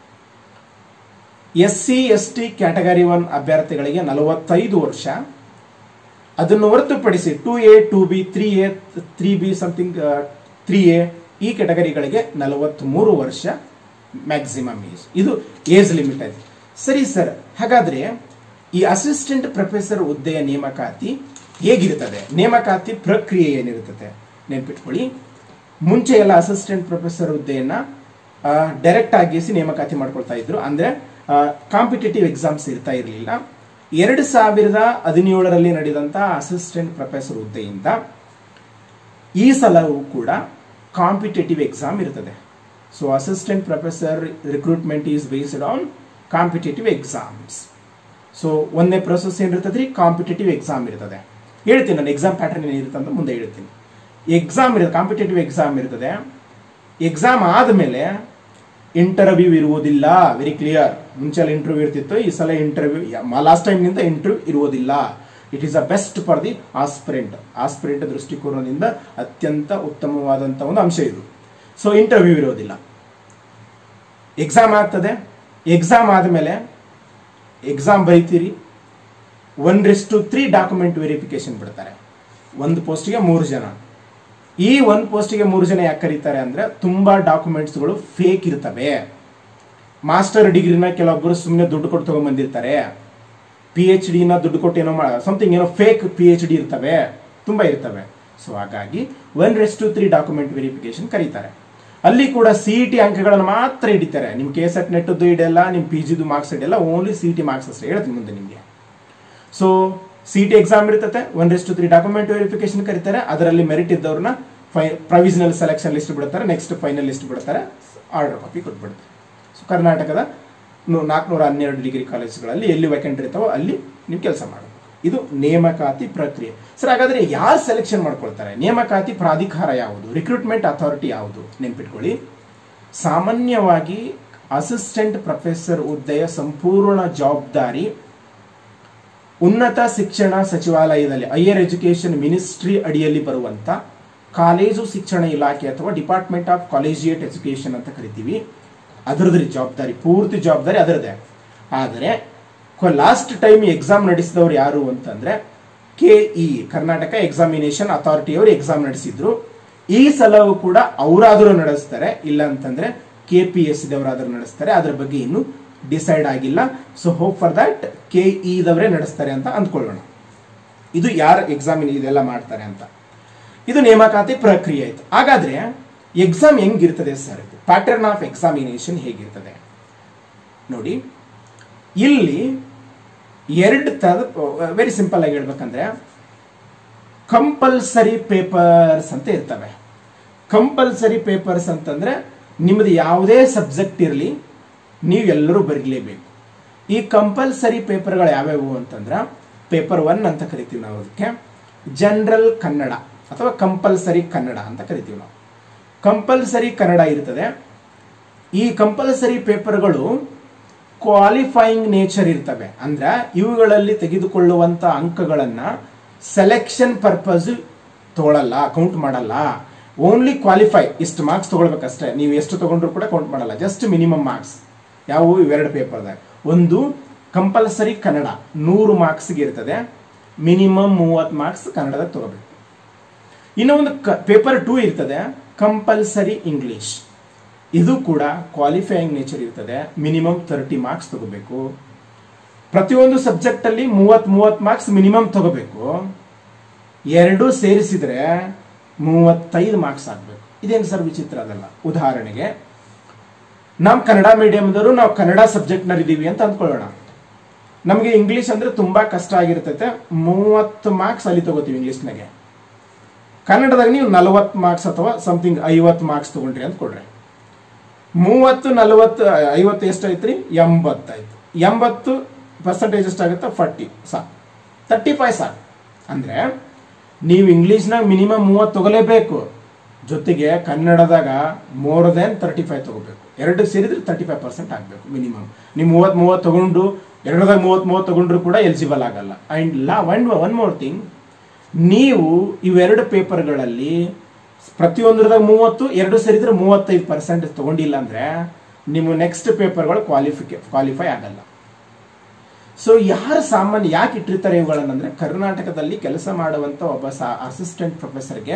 S C S T category one ಅಭ್ಯರ್ಥಿಗಳಿಗೆ ನಲವತ್ತೈದು ವರ್ಷ. ಅದನ್ನು ಹೊರತುಪಡಿಸಿ two A two B three A three B something three A ಈ ಕ್ಯಾಟಗರಿಗಳಿಗೆ ನಲವತ್ತ್ ಮೂರು ವರ್ಷ ಮ್ಯಾಕ್ಸಿಮಮ್ ಏಜ್. ಇದು ಏಜ್ ಲಿಮಿಟ್ ಆಯ್ತು. ಸರಿ ಸರ್, ಹಾಗಾದ್ರೆ ಈ ಅಸಿಸ್ಟೆಂಟ್ ಪ್ರೊಫೆಸರ್ ಹುದ್ದೆಯ ನೇಮಕಾತಿ ಹೇಗಿರ್ತದೆ? ನೇಮಕಾತಿ ಪ್ರಕ್ರಿಯೆ ಏನಿರ್ತದೆ ನೆನ್ಪಿಟ್ಕೊಳ್ಳಿ. ಮುಂಚೆ ಎಲ್ಲ ಅಸಿಸ್ಟೆಂಟ್ ಪ್ರೊಫೆಸರ್ ಹುದ್ದೆಯನ್ನ ಡೈರೆಕ್ಟ್ ಆಗಿಸಿ ನೇಮಕಾತಿ ಮಾಡ್ಕೊಳ್ತಾ ಇದ್ರು, ಅಂದ್ರೆ ಕಾಂಪಿಟೇಟಿವ್ ಎಕ್ಸಾಮ್ಸ್ ಇರ್ತಾ ಇರಲಿಲ್ಲ. ಎರಡು ಸಾವಿರದ ಹದಿನೇಳರಲ್ಲಿ ನಡೆದಂತ ಅಸಿಸ್ಟೆಂಟ್ ಪ್ರೊಫೆಸರ್ ಹುದ್ದೆಯಿಂದ ಈ ಸಲವೂ ಕೂಡ ಕಾಂಪಿಟೇಟಿವ್ ಎಕ್ಸಾಮ್ ಇರ್ತದೆ. So assistant professor recruitment is based on competitive exams. So ಒಂದನೇ ಪ್ರೊಸೆಸ್ ಏನಿರ್ತದೆ, ಕಾಂಪಿಟೇಟಿವ್ ಎಕ್ಸಾಮ್ ಇರ್ತದೆ. ಹೇಳ್ತೀನಿ ನಾನು ಎಕ್ಸಾಮ್ ಪ್ಯಾಟರ್ನ್ ಏನಿರುತ್ತೆ ಅಂತ ಮುಂದೆ ಹೇಳ್ತೀನಿ. ಎಕ್ಸಾಮ್ ಇರುತ್ತೆ, ಕಾಂಪಿಟೇಟಿವ್ ಎಕ್ಸಾಮ್ ಇರ್ತದೆ. ಎಕ್ಸಾಮ್ ಆದಮೇಲೆ ಇಂಟರ್ವ್ಯೂ ಇರುವುದಿಲ್ಲ. Very clear. ಮುಂಚೆ ಇಂಟರ್ವ್ಯೂ ಇರ್ತಿತ್ತು, ಈ ಸಲ ಇಂಟರ್ವ್ಯೂ ಲಾಸ್ಟ್ ಟೈಮ್ ನಿಂದ ಇಂಟರ್ವ್ಯೂ ಇರುವುದಿಲ್ಲ. It is a best for the aspirant. Aspirant ದೃಷ್ಟಿಕೋನದಿಂದ ಅತ್ಯಂತ ಉತ್ತಮವಾದಂತಹ ಒಂದು ಅಂಶ ಇದು. ಸೊ ಇಂಟರ್ವ್ಯೂ ಇರೋದಿಲ್ಲ, ಎಕ್ಸಾಮ್ ಆಗ್ತದೆ. ಎಕ್ಸಾಮ್ ಆದಮೇಲೆ ಎಕ್ಸಾಮ್ ಬರೀತೀರಿ, one rest three document verification ಬಿಡ್ತಾರೆ. ಒಂದು ಪೋಸ್ಟ್ಗೆ ಮೂರು ಜನ. ಈ ಒಂದು ಪೋಸ್ಟ್ಗೆ ಮೂರು ಜನ ಯಾಕೆ ಕರೀತಾರೆ ಅಂದ್ರೆ ತುಂಬಾ ಡಾಕ್ಯುಮೆಂಟ್ಸ್ಗಳು ಫೇಕ್ ಇರ್ತವೆ. ಮಾಸ್ಟರ್ ಡಿಗ್ರಿನ ಕೆಲವೊಬ್ಬರು ಸುಮ್ಮನೆ ದುಡ್ಡು ಕೊಟ್ಟು ತಗೊಂಡ್ಬಂದಿರ್ತಾರೆ. ಪಿ ಎಚ್ ಡಿನ ದುಡ್ಡು ಕೊಟ್ಟು ಏನೋ ಸಮಥಿಂಗ್ ಏನೋ ಫೇಕ್ ಪಿ ಎಚ್ ಡಿ ಇರ್ತವೆ, ತುಂಬಾ ಇರ್ತವೆ. ಸೊ ಹಾಗಾಗಿ one rest to three document verification ಕರೀತಾರೆ. ಅಲ್ಲಿ ಕೂಡ ಸಿ ಇ ಟಿ ಅಂಕಗಳನ್ನು ಮಾತ್ರ ಹಿಡಿತಾರೆ. ನಿಮ್ ಕೆ ಸೆಟ್ ನೆಟ್ಟದ್ದು ಇಡೆಲ್ಲ, ನಿಮ್ ಪಿ ಜಿದು ಮಾರ್ಕ್ಸ್ ಇಡೆಲ್ಲ, only C E T marks ಅಷ್ಟೇ ಹೇಳ್ತೀನಿ ಮುಂದೆ ನಿಮಗೆ. So C E T exam ಇರ್ತದೆ, one rest to three document verification ಕರೀತಾರೆ. ಅದರಲ್ಲಿ ಮೆರಿಟ್ ಇದ್ದವ್ರನ್ನ ಫೈ ಪ್ರೊವಿಷನಲ್ ಸೆಲೆಕ್ಷನ್ ಲಿಸ್ಟ್ ಬಿಡ್ತಾರೆ, ನೆಕ್ಸ್ಟ್ ಫೈನಲ್ ಲಿಸ್ಟ್ ಬಿಡ್ತಾರೆ, ಆರ್ಡರ್ ಕಾಪಿ ಕೊಟ್ಬಿಡ್ತಾರೆ. ಸೊ ಕರ್ನಾಟಕದ ನಾಲ್ಕುನೂರ ಹನ್ನೆರಡು ಡಿಗ್ರಿ ಕಾಲೇಜುಗಳಲ್ಲಿ ಎಲ್ಲಿ ವೇಕೆಂಟ್ ಇರ್ತಾವೋ ಅಲ್ಲಿ ನೀವು ಕೆಲಸ ಮಾಡಬೇಕು. ಇದು ನೇಮಕಾತಿ ಪ್ರಕ್ರಿಯೆ. ಸರ್ ಹಾಗಾದ್ರೆ ಯಾರು ಸೆಲೆಕ್ಷನ್ ಮಾಡ್ಕೊಳ್ತಾರೆ? ನೇಮಕಾತಿ ಪ್ರಾಧಿಕಾರ ಯಾವುದು? ರಿಕ್ರೂಟ್ಮೆಂಟ್ ಅಥಾರಿಟಿ ಯಾವುದು? ನೆನ್ಪಿಟ್ಕೊಳ್ಳಿ. ಸಾಮಾನ್ಯವಾಗಿ ಅಸಿಸ್ಟೆಂಟ್ ಪ್ರೊಫೆಸರ್ ಹುದ್ದೆಯ ಸಂಪೂರ್ಣ ಜವಾಬ್ದಾರಿ ಉನ್ನತ ಶಿಕ್ಷಣ ಸಚಿವಾಲಯದಲ್ಲಿ, ಹೈಯರ್ ಎಜುಕೇಶನ್ ಮಿನಿಸ್ಟ್ರಿ ಅಡಿಯಲ್ಲಿ ಬರುವಂತ ಕಾಲೇಜು ಶಿಕ್ಷಣ ಇಲಾಖೆ ಅಥವಾ ಡಿಪಾರ್ಟ್ಮೆಂಟ್ ಆಫ್ ಕಾಲೇಜಿಯೇಟ್ ಎಜುಕೇಶನ್ ಅಂತ ಕರಿತೀವಿ. ಅದರದ್ರಿ ಜವಾಬ್ದಾರಿ, ಪೂರ್ತಿ ಜವಾಬ್ದಾರಿ ಅದರದೇ. ಆದರೆ ಲಾಸ್ಟ್ ಟೈಮ್ ಎಕ್ಸಾಮ್ ನಡೆಸಿದವರು ಯಾರು ಅಂತಂದ್ರೆ K E Karnataka examination authority ಅವರು ಎಕ್ಸಾಮ್ ನಡೆಸಿದ್ರು. ಈ ಸಲವೂ ಕೂಡ ಅವರಾದರೂ ನಡೆಸ್ತಾರೆ, ಇಲ್ಲ ಅಂತಂದ್ರೆ ಕೆ ಪಿ ಎಸ್ ದವರಾದರೂ ನಡೆಸ್ತಾರೆ. ಅದರ ಬಗ್ಗೆ ಇನ್ನು ಡಿಸೈಡ್ ಆಗಿಲ್ಲ. So hope for that K E ದವರೇ ನಡೆಸ್ತಾರೆ ಅಂತ ಅಂದ್ಕೊಳ್ಳೋಣ. ಇದು ಯಾರು ಎಕ್ಸಾಮ್ ಇದೆಲ್ಲ ಮಾಡ್ತಾರೆ ಅಂತ. ಇದು ನೇಮಕಾತಿ ಪ್ರಕ್ರಿಯೆ ಆಯ್ತು. ಹಾಗಾದ್ರೆ ಎಕ್ಸಾಮ್ ಹೆಂಗಿರ್ತದೆ ಸರ್? ಪ್ಯಾಟರ್ನ್ ಆಫ್ ಎಕ್ಸಾಮಿನೇಷನ್ ಹೇಗಿರ್ತದೆ ನೋಡಿ. ಇಲ್ಲಿ ಎರಡು ತರ, ವೆರಿ ಸಿಂಪಲ್ ಆಗಿ ಹೇಳ್ಬೇಕಂದ್ರೆ ಕಂಪಲ್ಸರಿ ಪೇಪರ್ಸ್ ಅಂತ ಇರ್ತವೆ. ಕಂಪಲ್ಸರಿ ಪೇಪರ್ಸ್ ಅಂತಂದ್ರೆ ನಿಮ್ಮದು ಯಾವುದೇ ಸಬ್ಜೆಕ್ಟ್ ಇರಲಿ ನೀವೆಲ್ಲರೂ ಬರೀಲೇಬೇಕು. ಈ ಕಂಪಲ್ಸರಿ ಪೇಪರ್ಗಳು ಯಾವ್ಯಾವು ಅಂತಂದ್ರೆ ಪೇಪರ್ ಒನ್ ಅಂತ ಕರಿತೀವಿ ನಾವು, ಅದಕ್ಕೆ ಜನರಲ್ ಕನ್ನಡ ಅಥವಾ ಕಂಪಲ್ಸರಿ ಕನ್ನಡ ಅಂತ ಕರಿತೀವಿ ನಾವು. ಕಂಪಲ್ಸರಿ ಕನ್ನಡ ಇರ್ತದೆ. ಈ ಕಂಪಲ್ಸರಿ ಪೇಪರ್ಗಳು ಕ್ವಾಲಿಫೈಯಿಂಗ್ ನೇಚರ್ ಇರ್ತವೆ. ಅಂದ್ರೆ ಇವುಗಳಲ್ಲಿ ತೆಗೆದುಕೊಳ್ಳುವಂತ ಅಂಕಗಳನ್ನ ಸೆಲೆಕ್ಷನ್ ಪರ್ಪಸ್ ತಗೊಳ್ಳಲ್ಲ, ಕೌಂಟ್ ಮಾಡಲ್ಲ. ಓನ್ಲಿ ಕ್ವಾಲಿಫೈ, ಇಷ್ಟು ಮಾರ್ಕ್ಸ್ ತಗೊಳ್ಬೇಕಷ್ಟೇ. ನೀವು ಎಷ್ಟು ತಗೊಂಡ್ರು ಕೂಡ ಕೌಂಟ್ ಮಾಡಲ್ಲ, ಜಸ್ಟ್ ಮಿನಿಮಮ್ ಮಾರ್ಕ್ಸ್. ಯಾವುವು? ಇವೆರಡು ಪೇಪರ್ದಾಗ. ಒಂದು ಕಂಪಲ್ಸರಿ ಕನ್ನಡ ನೂರು ಮಾರ್ಕ್ಸ್ಗೆ ಇರ್ತದೆ, ಮಿನಿಮಮ್ ಮೂವತ್ತು ಮಾರ್ಕ್ಸ್ ಕನ್ನಡದಾಗ ತಗೋಬೇಕು. ಇನ್ನೊಂದು ಪೇಪರ್ ಟೂ ಇರ್ತದೆ ಕಂಪಲ್ಸರಿ ಇಂಗ್ಲಿಷ್. ಇದು ಕೂಡ ಕ್ವಾಲಿಫೈಯಿಂಗ್ ನೇಚರ್ ಇರ್ತದೆ, ಮಿನಿಮಮ್ ತರ್ಟಿ ಮಾರ್ಕ್ಸ್ ತಗೋಬೇಕು. ಪ್ರತಿಯೊಂದು ಸಬ್ಜೆಕ್ಟ್ ಅಲ್ಲಿ ಮೂವತ್ ಮೂವತ್ ಮಾರ್ಕ್ಸ್ ಮಿನಿಮಮ್ ತಗೋಬೇಕು. ಎರಡು ಸೇರಿಸಿದ್ರೆ ಮೂವತ್ತೈದು ಮಾರ್ಕ್ಸ್ ಆಗ್ಬೇಕು. ಇದೇನು ಸರ್ ವಿಚಿತ್ರ? ಅದಲ್ಲ. ಉದಾಹರಣೆಗೆ ನಾವು ಕನ್ನಡ ಮೀಡಿಯಂದವರು, ನಾವು ಕನ್ನಡ ಸಬ್ಜೆಕ್ಟ್ ನಲ್ಲಿ ಇದೀವಿ ಅಂತ ಅಂದ್ಕೊಳ್ಳೋಣ. ನಮಗೆ ಇಂಗ್ಲಿಷ್ ಅಂದ್ರೆ ತುಂಬಾ ಕಷ್ಟ ಆಗಿರ್ತೈತೆ, ಮೂವತ್ತು ಮಾರ್ಕ್ಸ್ ಅಲ್ಲಿ ತಗೋತೀವಿ ಇಂಗ್ಲಿಷ್ನಾಗೆ. ಕನ್ನಡದಾಗ ನೀವು ನಲವತ್ತು ಮಾರ್ಕ್ಸ್ ಅಥವಾ ಸಮಥಿಂಗ್ ಐವತ್ತು ಮಾರ್ಕ್ಸ್ ತಗೊಂಡ್ರಿ ಅಂತ ಕೊಡ್ರಿ. ಮೂವತ್ತು ನಲವತ್ತು ಐವತ್ತು ಎಷ್ಟಾಯ್ತ್ರಿ? ಎಂಬತ್ತಾಯ್ತು. ಎಂಬತ್ತು ಪರ್ಸೆಂಟೇಜ್ ಎಷ್ಟಾಗುತ್ತೆ? ಫಾರ್ಟಿ ಸಾಕು, ತರ್ಟಿ ಫೈವ್ ಸಾಕು. ಅಂದ್ರೆ ನೀವು ಇಂಗ್ಲಿಷ್ನಾಗ ಮಿನಿಮಮ್ ಮೂವತ್ತು ತಗೋಲೇಬೇಕು, ಜೊತೆಗೆ ಕನ್ನಡದಾಗ ಮೋರ್ ದೆನ್ ತರ್ಟಿ ಫೈವ್ ತಗೋಬೇಕು. ಎರಡು ಸೇರಿದ್ರೆ ತರ್ಟಿ ಫೈವ್ ಪರ್ಸೆಂಟ್ ಆಗಬೇಕು ಮಿನಿಮಮ್. ನೀವು ಮೂವತ್ ಮೂವತ್ತು ತಗೊಂಡು ಎರಡದಾಗ ಮೂವತ್ ಮೂವತ್ತು ತಗೊಂಡ್ರು ಕೂಡ ಎಲಿಜಿಬಲ್ ಆಗಲ್ಲ. ಅಂಡ್ ಲಾ ಒನ್ ಒನ್ ಮೋರ್ ಥಿಂಗ್, ನೀವು ಇವೆರಡು ಪೇಪರ್ಗಳಲ್ಲಿ ಪ್ರತಿಯೊಂದರದಾಗ ಮೂವತ್ತು, ಎರಡು ಸೇರಿದ್ರೆ ಮೂವತ್ತೈದು ಪರ್ಸೆಂಟ್ ತಗೊಂಡಿಲ್ಲ ಅಂದ್ರೆ ನಿಮ್ಮ ನೆಕ್ಸ್ಟ್ ಪೇಪರ್ಗಳು ಕ್ವಾಲಿಫಿಕೆ ಕ್ವಾಲಿಫೈ ಆಗಲ್ಲ. ಸೊ ಯಾರು ಸಾಮಾನ್ಯ ಯಾಕೆ ಇಟ್ಟಿರ್ತಾರೆ ಇವುಗಳನ್ನಂದ್ರೆ, ಕರ್ನಾಟಕದಲ್ಲಿ ಕೆಲಸ ಮಾಡುವಂತ ಒಬ್ಬ ಅಸಿಸ್ಟೆಂಟ್ ಪ್ರೊಫೆಸರ್ಗೆ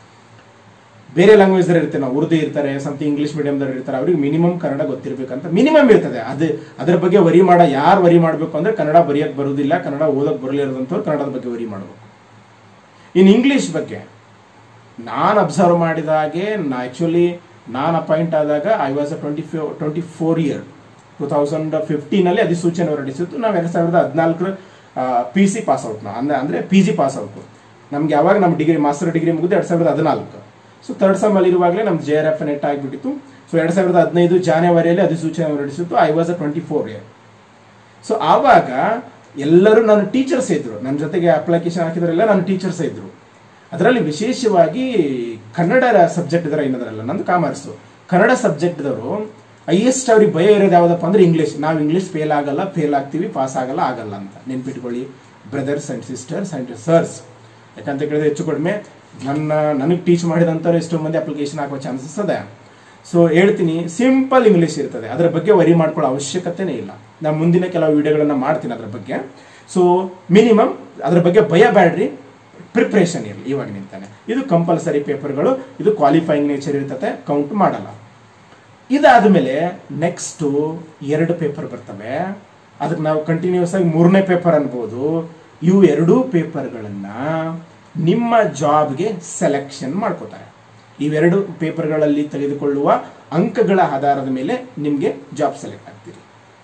ಬೇರೆ ಲ್ಯಾಂಗ್ವೇಜ್ ಇರ್ತಾರೆ, ನಾವು ಉರ್ದು ಇರ್ತಾರೆ, ಸಮಥಿಂಗ್ ಇಂಗ್ಲಿಷ್ ಮೀಡಿಯಂದವ್ರು ಇರ್ತಾರೆ, ಅವ್ರಿಗೆ ಮಿನಿಮಮ್ ಕನ್ನಡ ಗೊತ್ತಿರ್ಬೇಕಂತ ಮಿನಿಮಮ್ ಇರ್ತದೆ. ಅದು ಅದ್ರ ಬಗ್ಗೆ ವರಿ ಮಾಡ ಯಾರು ವರಿ ಮಾಡಬೇಕು ಅಂದ್ರೆ ಕನ್ನಡ ಬರೆಯಕ್ ಬರುವುದಿಲ್ಲ, ಕನ್ನಡ ಓದಕ್ ಬರಲಿರೋದಂಥವ್ರು ಕನ್ನಡದ ಬಗ್ಗೆ ವರಿ ಮಾಡಬೇಕು. ಇನ್ ಇಂಗ್ಲಿಷ್ ಬಗ್ಗೆ ನಾನು ಅಬ್ಸರ್ವ್ ಮಾಡಿದ ಹಾಗೆ, ಆಕ್ಚುಲಿ ನಾನು ಅಪಾಯಿಂಟ್ ಆದಾಗ I was a twenty four twenty four year two thousand fifteen ಅಲ್ಲಿ ಅಧಿಸೂಚನೆ ಹೊರಡಿಸಿತ್ತು. ನಾವು ಎರಡ್ ಸಾವಿರದ ಹದಿನಾಲ್ಕರ ಪಿ ಸಿ ಪಾಸ್ ಔಟ್ ನಾವು ಅಂದ್ರೆ ಅಂದ್ರೆ ಪಿ ಜಿ ಪಾಸ್ ಔಟ್. ನಮ್ಗೆ ಯಾವಾಗ ನಮ್ಮ ಡಿಗ್ರಿ ಮಾಸ್ಟರ್ ಡಿಗ್ರಿ ಮುಗಿದು ಎರಡ್ ಸಾವಿರದ ಹದಿನಾಲ್ಕು. ಸೊ ಥರ್ಡ್ ಸಮ್ ಅಲ್ಲಿ ಇರುವಾಗಲೇ ನಮ್ದು ಜೆ ಆರ್ ಎಫ್ ನೆಟ್ ಆಗಿಬಿಟ್ಟಿತ್ತು. ಸೊ ಎರಡ್ ಸಾವಿರದ ಹದಿನೈದು ಜಾನ್ವರಿಯಲ್ಲಿ ಅಧಿಸೂಚನೆ ಹೊರಡಿಸಿತ್ತು. I was a twenty four year. So ಆವಾಗ ಎಲ್ಲರೂ ನನ್ನ ಟೀಚರ್ಸ್ ಇದ್ರು, ನನ್ನ ಜೊತೆಗೆ ಅಪ್ಲಿಕೇಶನ್ ಹಾಕಿದ್ರೆಲ್ಲ ನನ್ನ ಟೀಚರ್ಸ್ ಇದ್ರು. ಅದರಲ್ಲಿ ವಿಶೇಷವಾಗಿ ಕನ್ನಡ ಸಬ್ಜೆಕ್ಟ್ ಇದಾರೆ ಏನದ್ರಲ್ಲ, ನಂದು ಕಾಮರ್ಸ್. ಕನ್ನಡ ಸಬ್ಜೆಕ್ಟ್ದವರು ಹೈಯೆಸ್ಟ್ ಅವ್ರಿಗೆ ಭಯ ಇರೋದು ಯಾವ್ದಪ್ಪ ಅಂದ್ರೆ ಇಂಗ್ಲಿಷ್. ನಾವು ಇಂಗ್ಲಿಷ್ ಫೇಲ್ ಆಗಲ್ಲ, ಫೇಲ್ ಆಗ್ತೀವಿ, ಪಾಸ್ ಆಗಲ್ಲ ಆಗಲ್ಲ ಅಂತ ನೆನ್ಪಿಟ್ಕೊಳ್ಳಿ brothers and sisters and sirs. ಯಾಕಂತ ಕೇಳಿದ್ರೆ ಹೆಚ್ಚು ಕಡಿಮೆ ನನ್ನ ನನಗೆ ಟೀಚ್ ಮಾಡಿದಂಥವ್ರು ಎಷ್ಟೋ ಮಂದಿ ಅಪ್ಲಿಕೇಶನ್ ಹಾಕೋ ಚಾನ್ಸಸ್ ಅದೇ. ಸೊ ಹೇಳ್ತೀನಿ, ಸಿಂಪಲ್ ಇಂಗ್ಲಿಷ್ ಇರ್ತದೆ, ಅದರ ಬಗ್ಗೆ ವರಿ ಮಾಡ್ಕೊಳ್ಳೋ ಅವಶ್ಯಕತೆನೇ ಇಲ್ಲ. ನಾನು ಮುಂದಿನ ಕೆಲವು ವಿಡಿಯೋಗಳನ್ನ ಮಾಡ್ತೀನಿ ಅದ್ರ ಬಗ್ಗೆ. ಸೊ ಮಿನಿಮಮ್ ಅದ್ರ ಬಗ್ಗೆ ಭಯ ಬ್ಯಾಡ್ರಿ, ಪ್ರಿಪ್ರೇಷನ್ ಇರಲಿ ಇವಾಗ ನಿಂತಾನೆ. ಇದು ಕಂಪಲ್ಸರಿ ಪೇಪರ್ಗಳು, ಇದು ಕ್ವಾಲಿಫೈಯಿಂಗ್ ನೇಚರ್ ಇರ್ತದೆ, ಕೌಂಟ್ ಮಾಡಲ್ಲ. ಇದಾದ ಮೇಲೆ ನೆಕ್ಸ್ಟ್ ಎರಡು ಪೇಪರ್ ಬರ್ತವೆ. ಅದಕ್ಕೆ ನಾವು ಕಂಟಿನ್ಯೂಸ್ ಆಗಿ ಮೂರನೇ ಪೇಪರ್ ಅನ್ಬೋದು. ಇವು ಎರಡೂ ಪೇಪರ್ಗಳನ್ನ ನಿಮ್ಮ ಜಾಬ್ಗೆ ಸೆಲೆಕ್ಷನ್ ಮಾಡ್ಕೋತಾರೆ. ಇವೆರಡು ಪೇಪರ್ಗಳಲ್ಲಿ ತೆಗೆದುಕೊಳ್ಳುವ ಅಂಕಗಳ ಆಧಾರದ ಮೇಲೆ ನಿಮ್ಗೆ ಜಾಬ್ ಸೆಲೆಕ್ಟ್ ಆಗ್ತೀರಿ.